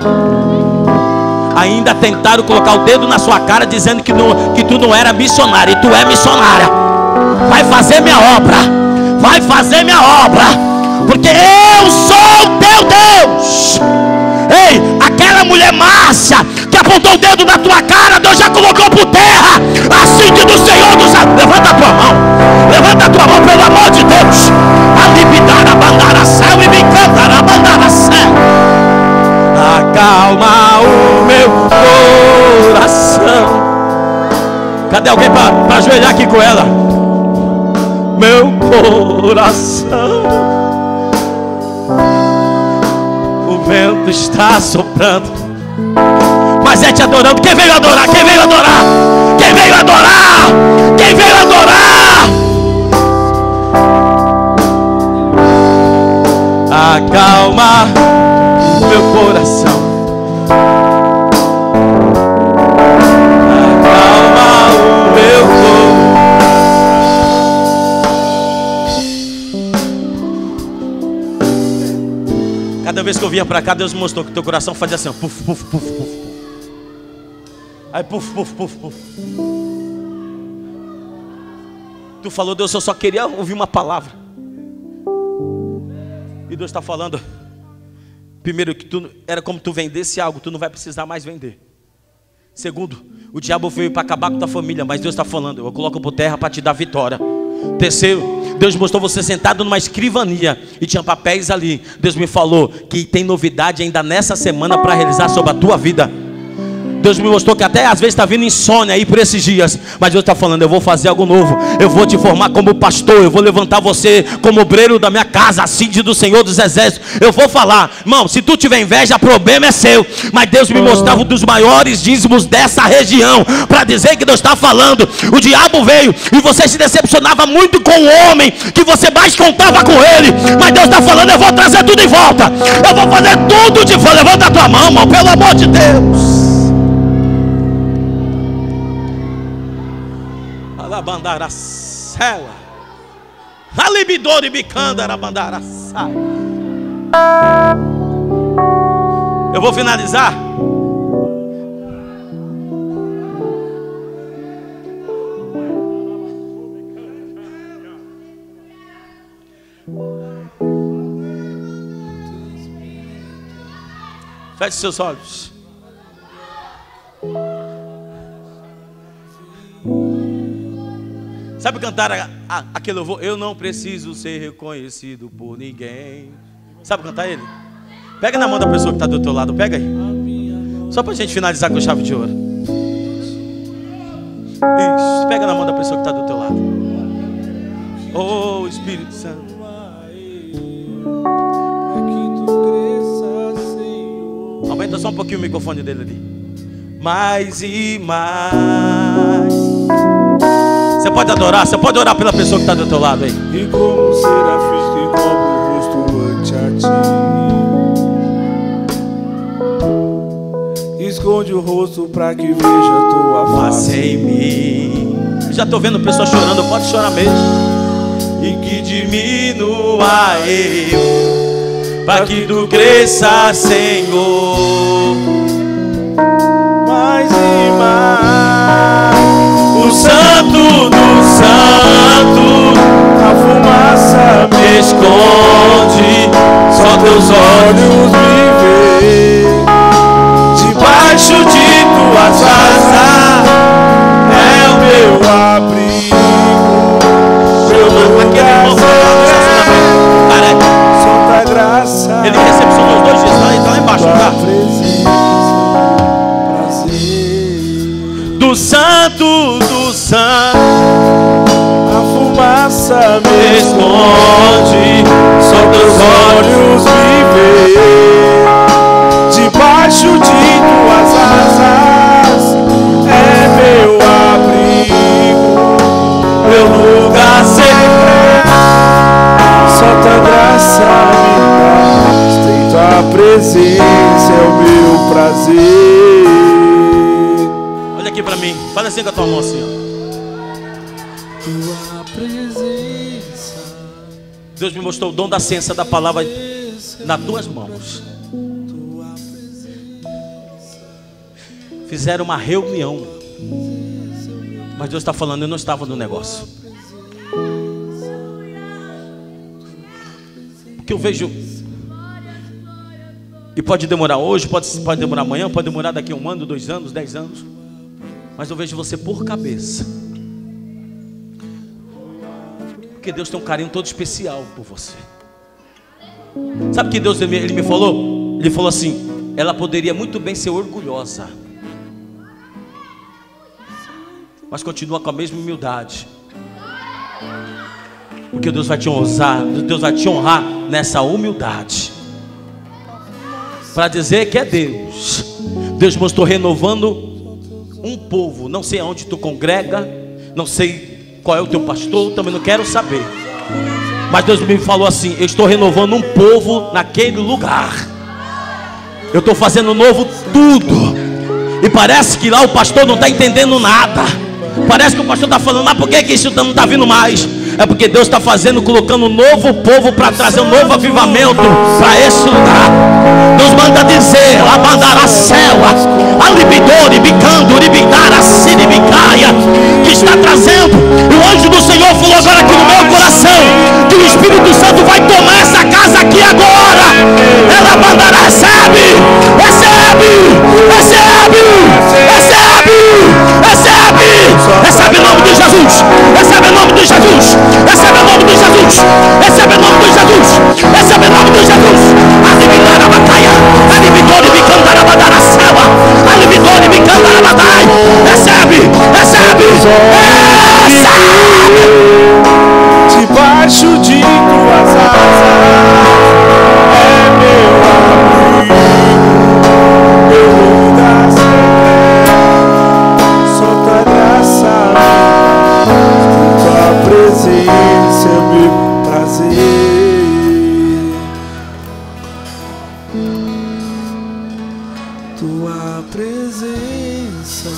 Ainda tentaram colocar o dedo na sua cara dizendo que, não, que tu não era missionário. E tu é missionária. Vai fazer minha obra. Vai fazer minha obra. Porque eu sou o teu Deus. Ei, aquela mulher Márcia que apontou o dedo na tua cara, Deus já colocou por terra. Assim diz o Senhor dos... Levanta a tua mão. Levanta a tua mão, pelo amor de Deus. Alibidara, bandara, céu e me cantará, bandara, céu. Acalma o meu coração. Cadê alguém para ajoelhar aqui com ela? Meu coração, o vento está soprando, mas é te adorando. Quem veio adorar? Quem veio adorar? Quem veio adorar? Quem veio adorar? Acalma meu coração. Acalma o meu coração. Cada vez que eu vinha para cá, Deus me mostrou que teu coração fazia assim, puf, puf, puf, puf, puf. Aí puf, puf, puf, puf. Tu falou, Deus, eu só queria ouvir uma palavra. E Deus está falando, primeiro, que tu, era como tu vendesse algo, tu não vai precisar mais vender. Segundo, o diabo veio para acabar com tua família, mas Deus está falando, eu coloco por terra para te dar vitória. Terceiro, Deus mostrou você sentado numa escrivania e tinha papéis ali. Deus me falou que tem novidade ainda nessa semana para realizar sobre a tua vida. Deus me mostrou que até às vezes está vindo insônia aí por esses dias, mas Deus está falando, eu vou fazer algo novo. Eu vou te formar como pastor, eu vou levantar você como obreiro da minha casa, assim diz do Senhor dos Exércitos. Eu vou falar, irmão, se tu tiver inveja, o problema é seu. Mas Deus me mostrava um dos maiores dízimos dessa região, para dizer que Deus está falando. O diabo veio e você se decepcionava muito com o homem que você mais contava com ele, mas Deus está falando, eu vou trazer tudo de volta. Eu vou fazer tudo de volta. Levanta a tua mão, irmão, pelo amor de Deus. Bandara cela, alibidori bicandara bandara cela. Eu vou finalizar. Feche seus olhos. Sabe cantar a, a, aquele louvor? Eu não preciso ser reconhecido por ninguém. Sabe cantar ele? Pega na mão da pessoa que está do teu lado. Pega aí. Só para a gente finalizar com chave de ouro. Isso. Pega na mão da pessoa que está do teu lado. Oh, Espírito Santo. Aumenta só um pouquinho o microfone dele ali. mais e mais. Você pode adorar, você pode orar pela pessoa que está do teu lado aí. E como serafins que cobre o rosto ante a ti, esconde o rosto pra que veja a tua face em mim. Já estou vendo pessoas chorando, pode chorar mesmo. E que diminua eu, para que tu cresça, Senhor. Mais e mais. O santo do santo, a fumaça me esconde, só teus olhos me veem. Debaixo de tuas asas é o meu abrigo. Santa graça. Ele recepcionou os dois dias lá, então lá embaixo, tá? Do santo, do santo, a fumaça me esconde, só teus olhos me veem. Debaixo de tuas asas é meu abrigo, meu lugar secreto. Santa graça me dá, tua presença é o meu prazer. Olha aqui pra mim, faz assim com a tua mão assim, ó. Tua presença. Deus me mostrou o dom da ciência da palavra nas tuas mãos. Fizeram uma reunião, mas Deus está falando, eu não estava no negócio. Porque eu vejo, e pode demorar hoje, pode, pode demorar amanhã, pode demorar daqui a um ano, dois anos, dez anos, mas eu vejo você por cabeça, porque Deus tem um carinho todo especial por você. Sabe o que Deus ele, ele me falou? Ele falou assim: ela poderia muito bem ser orgulhosa, mas continua com a mesma humildade, porque Deus vai te honrar, Deus vai te honrar nessa humildade, para dizer que é Deus. Deus mostrou renovando um povo. Não sei aonde tu congrega, não sei qual é o teu pastor, também não quero saber, mas Deus me falou assim: eu estou renovando um povo naquele lugar. Eu estou fazendo novo tudo, e parece que lá o pastor não está entendendo nada. Parece que o pastor está falando: ah, por que, que isso não está vindo mais? É porque Deus está fazendo, colocando um novo povo para trazer um novo avivamento para esse lugar. Deus manda dizer: labandará céua, a libidore, bicando, libidara, siribicaia, que está trazendo. E o anjo do Senhor falou agora aqui no meu coração que o Espírito Santo vai tomar essa casa aqui agora. Ela mandará, recebe, recebe, recebe, recebe, recebe, recebe em nome de Jesus, recebe em nome de Jesus, recebe em nome de Jesus, recebe em nome de Jesus, recebe em nome de Jesus. A libidora batalha, a libidora me cantará badara céu, a libidora me cantará badai. Recebe, recebe, recebe. Debaixo de tuas asas é meu abrigo, meu lugar secreto. Santa graça, tua presença é meu prazer. Tua presença,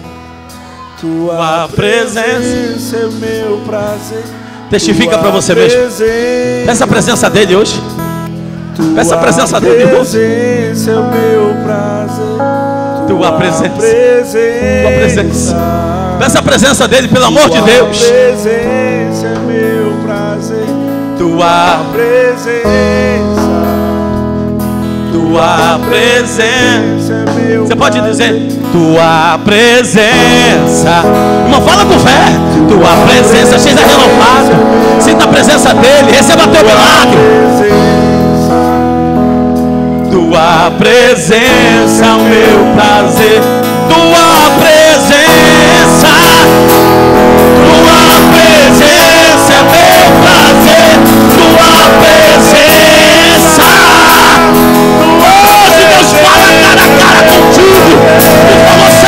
tua presença é meu prazer. Testifica para você mesmo. Peça a presença dele hoje. Peça a presença dele hoje. É o meu prazer. Tua presença. Tua presença. Peça a presença dele, pelo amor de Deus. Tua presença é meu prazer. Tua presença. Tua presença é meu. Você pode dizer: tua presença. Irmão, fala com fé. Tua presença, seja renovado. Sinta a presença dele, receba teu milagre. Tua presença, o meu prazer. Tua presença, tua presença é meu prazer. Tua presença. Hoje Deus fala cara a cara contigo e falou: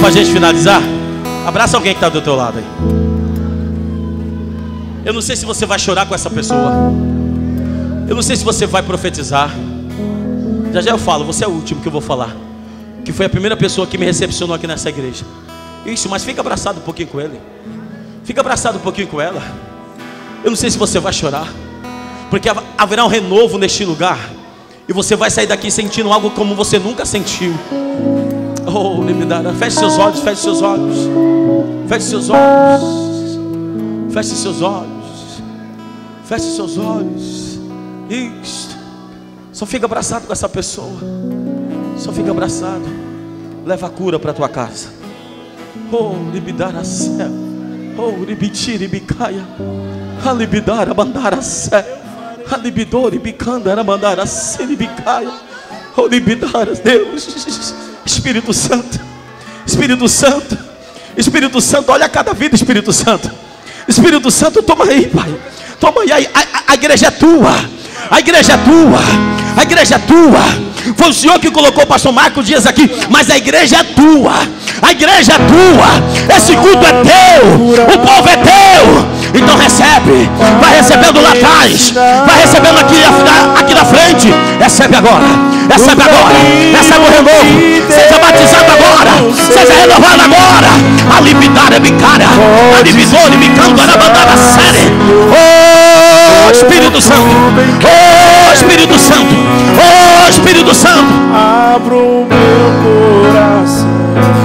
pra gente finalizar, abraça alguém que está do teu lado aí. Eu não sei se você vai chorar com essa pessoa. Eu não sei se você vai profetizar. Já já eu falo, você é o último que eu vou falar, que foi a primeira pessoa que me recepcionou aqui nessa igreja. Isso, mas fica abraçado um pouquinho com ele. Fica abraçado um pouquinho com ela. Eu não sei se você vai chorar, porque haverá um renovo neste lugar, e você vai sair daqui sentindo algo como você nunca sentiu. Oh, Libidara, feche seus olhos, feche seus olhos, feche seus olhos, feche seus olhos, feche seus olhos. Isso. Só fica abraçado com essa pessoa. Só fica abraçado. Leva a cura para tua casa. Oh, Libidara céu. Oh, Libitiri bicaia. A Libidara bandara céu. A Libidori bicandara bandara siribicaia. Oh, Libidara, Deus. Espírito Santo, Espírito Santo, Espírito Santo, olha cada vida, Espírito Santo. Espírito Santo, toma aí, Pai. Toma aí, a, a, a igreja é tua. A igreja é tua. A igreja é tua. Foi o Senhor que colocou o pastor Marcos Dias aqui, mas a igreja é tua. A igreja é tua. Esse culto é teu. O povo é teu. Então recebe. Vai recebendo lá atrás. Vai recebendo aqui, aqui na frente. Recebe agora. Recebe agora. Recebe o renovo. Seja batizado agora. Seja renovado agora. A libidara é bicária. A libidora e bicando era mandada série. Oh Espírito Santo. Oh Espírito Santo. Oh Espírito Santo. Abra o meu coração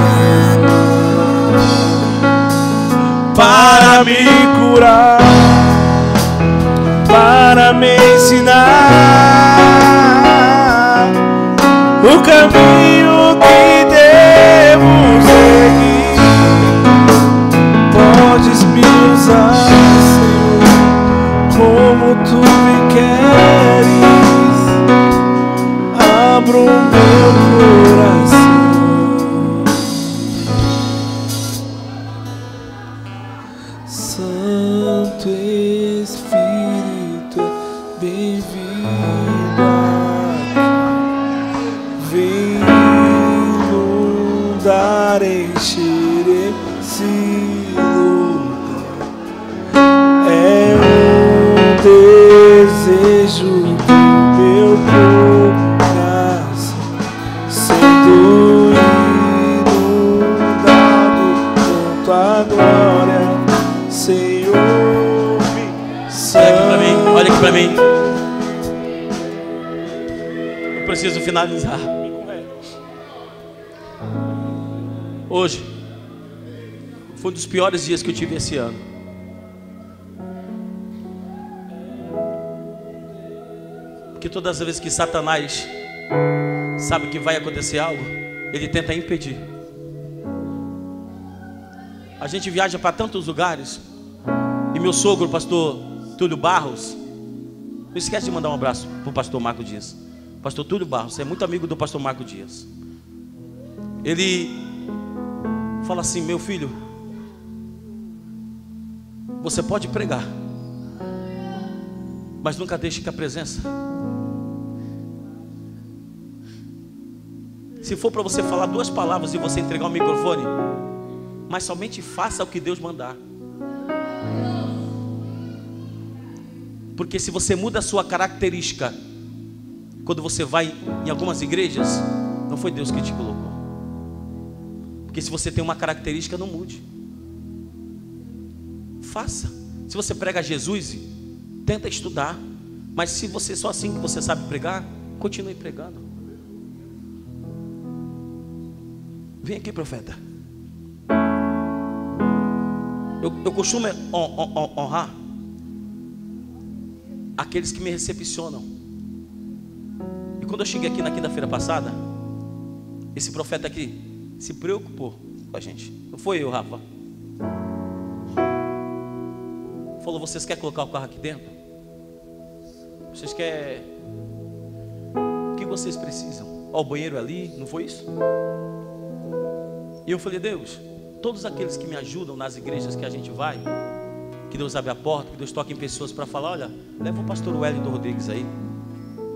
para me curar, para me ensinar o caminho que devo seguir. Podes me usar, Senhor, como tu me queres. Abra o meu coração. Santo Espírito, bem-vindo aqui. Vem inundar, encher esse lugar. É um desejo do meu coração, sendo inundado com tua glória. Senhor, olha aqui para mim, olha aqui para mim. Eu preciso finalizar. Hoje foi um dos piores dias que eu tive esse ano. Porque todas as vezes que Satanás sabe que vai acontecer algo, ele tenta impedir. A gente viaja para tantos lugares. E meu sogro, o pastor Túlio Barros, não esquece de mandar um abraço para o pastor Marcos Dias. Pastor Túlio Barros é muito amigo do pastor Marcos Dias. Ele fala assim: meu filho, você pode pregar, mas nunca deixe que a presença, se for para você falar duas palavras e você entregar o microfone, mas somente faça o que Deus mandar. Porque se você muda a sua característica quando você vai em algumas igrejas, não foi Deus que te colocou. Porque se você tem uma característica, não mude. Faça. Se você prega Jesus, tenta estudar. Mas se você só assim que você sabe pregar, continue pregando. Vem aqui, profeta. Eu, eu costumo honrar aqueles que me recepcionam. E quando eu cheguei aqui na quinta-feira passada, esse profeta aqui se preocupou com a gente. Não foi eu, Rafa. Falou: vocês querem colocar o carro aqui dentro? Vocês querem... O que vocês precisam? Ó, o banheiro ali, não foi isso? E eu falei: Deus, todos aqueles que me ajudam nas igrejas que a gente vai, que Deus abre a porta, que Deus toque em pessoas para falar: olha, leva o pastor Wellington Rodrigues aí,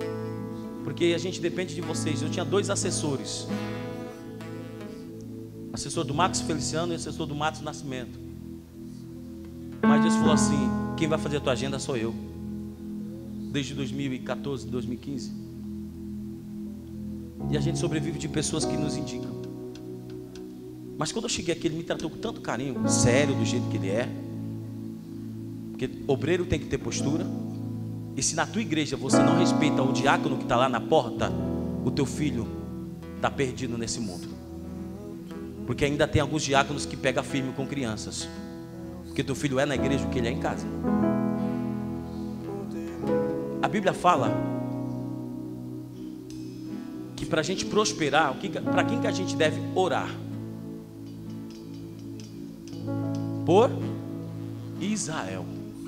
porque a gente depende de vocês. Eu tinha dois assessores, assessor do Marcos Feliciano e assessor do Matos Nascimento. Mas Deus falou assim: quem vai fazer a tua agenda sou eu. Desde dois mil e quatorze, dois mil e quinze. E a gente sobrevive de pessoas que nos indicam. Mas quando eu cheguei aqui, ele me tratou com tanto carinho, sério, do jeito que ele é. Porque obreiro tem que ter postura. E se na tua igreja você não respeita o diácono que está lá na porta, o teu filho está perdido nesse mundo. Porque ainda tem alguns diáconos que pegam firme com crianças. Porque teu filho é na igreja o que ele é em casa. A Bíblia fala que para a gente prosperar, para quem que a gente deve orar? Por Israel.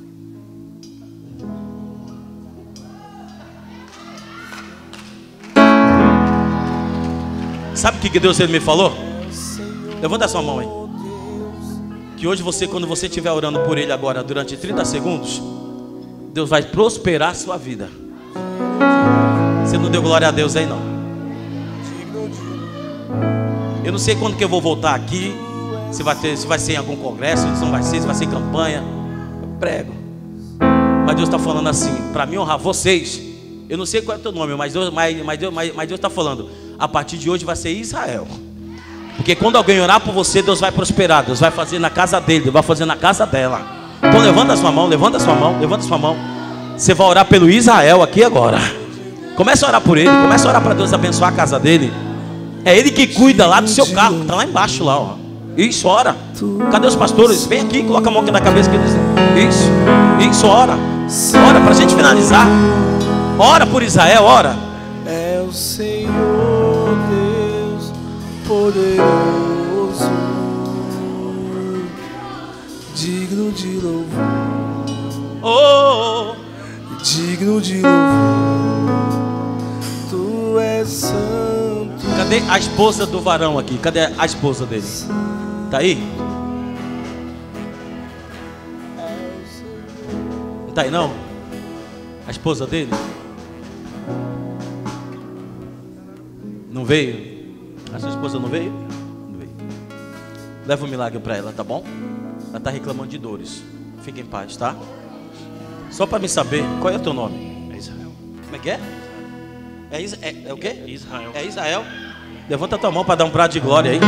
Sabe o que Deus me falou? Levanta a sua mão aí. Que hoje você, quando você estiver orando por ele agora durante trinta segundos, Deus vai prosperar a sua vida. Você não deu glória a Deus aí não? Eu não sei quando que eu vou voltar aqui. Se vai, ter, se vai ser em algum congresso, se não vai ser, se vai ser em campanha. Eu prego. Mas Deus está falando assim, para mim honrar vocês. Eu não sei qual é o teu nome, mas Deus mas, mas Deus, mas, mas Deus está falando, a partir de hoje vai ser Israel. Porque quando alguém orar por você, Deus vai prosperar. Deus vai fazer na casa dele, Deus vai fazer na casa dela. Então levanta a sua mão, levanta a sua mão, levanta a sua mão. Você vai orar pelo Israel aqui agora. Começa a orar por ele, começa a orar para Deus abençoar a casa dele. É ele que cuida lá do seu carro, está lá embaixo lá, ó. Isso, ora. Cadê os pastores? Vem aqui, coloca a mão aqui na cabeça que eles... Isso, isso, ora. Ora, para a gente finalizar. Ora por Israel, ora. É o Senhor Deus poderoso, digno de louvor, Oh, digno de louvor. Tu és santo. cadê a esposa do varão aqui? Cadê a esposa dele? Tá aí? Não tá aí não? A esposa dele? Não veio? A sua esposa não veio? Não veio. Leva um milagre para ela, tá bom? Ela tá reclamando de dores. Fique em paz, tá? Só para me saber, qual é o teu nome? É Israel. Como é que é? É, Is é, é o quê? Israel. É Israel. Levanta a tua mão para dar um prato de glória aí.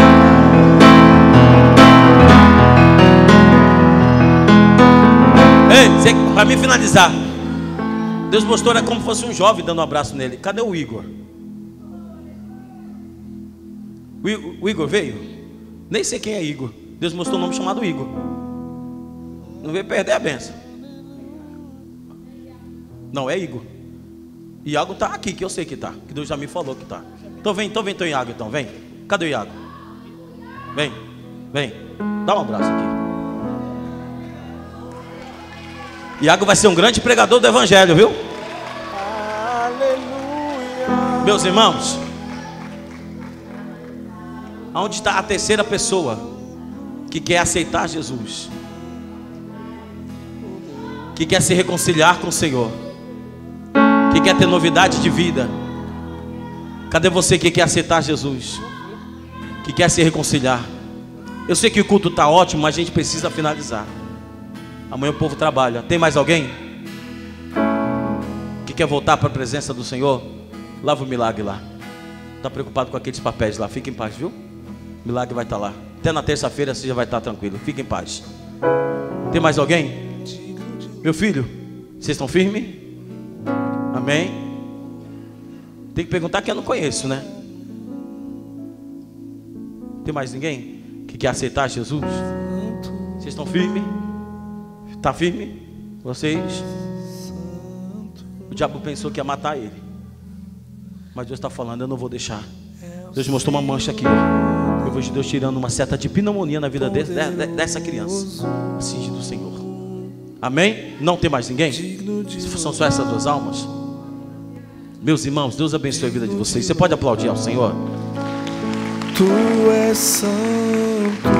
Ei, para mim finalizar, Deus mostrou era como se fosse um jovem dando um abraço nele. Cadê o Igor? O, I o Igor veio? Nem sei quem é Igor. Deus mostrou um nome chamado Igor. Não veio perder a benção. Não, é Igor. Iago está aqui, que eu sei que está. Que Deus já me falou que está. Então vem, então vem, então Iago, então vem. Cadê o Iago? Vem, vem. Dá um abraço aqui. Iago vai ser um grande pregador do evangelho, viu? Aleluia. Meus irmãos, aonde está a terceira pessoa que quer aceitar Jesus, que quer se reconciliar com o Senhor, que quer ter novidade de vida? Cadê você que quer aceitar Jesus, que quer se reconciliar? Eu sei que o culto está ótimo, mas a gente precisa finalizar. Amanhã o povo trabalha. Tem mais alguém que quer voltar para a presença do Senhor? Lava o milagre lá. Está preocupado com aqueles papéis lá? Fica em paz, viu? O milagre vai estar lá. Até na terça-feira você já vai estar tranquilo. Fica em paz. Tem mais alguém? Meu filho, vocês estão firmes? Amém? Tem que perguntar que eu não conheço, né? Tem mais ninguém que quer aceitar Jesus? Vocês estão firmes? Está firme? Vocês? O diabo pensou que ia matar ele, mas Deus está falando, eu não vou deixar. Deus mostrou uma mancha aqui, ó. Eu vejo Deus tirando uma seta de pneumonia na vida desse, de, de, dessa criança. Assim do Senhor. Amém? Não tem mais ninguém? São só essas duas almas? Meus irmãos, Deus abençoe a vida de vocês. Você pode aplaudir ao Senhor? Tu és santo.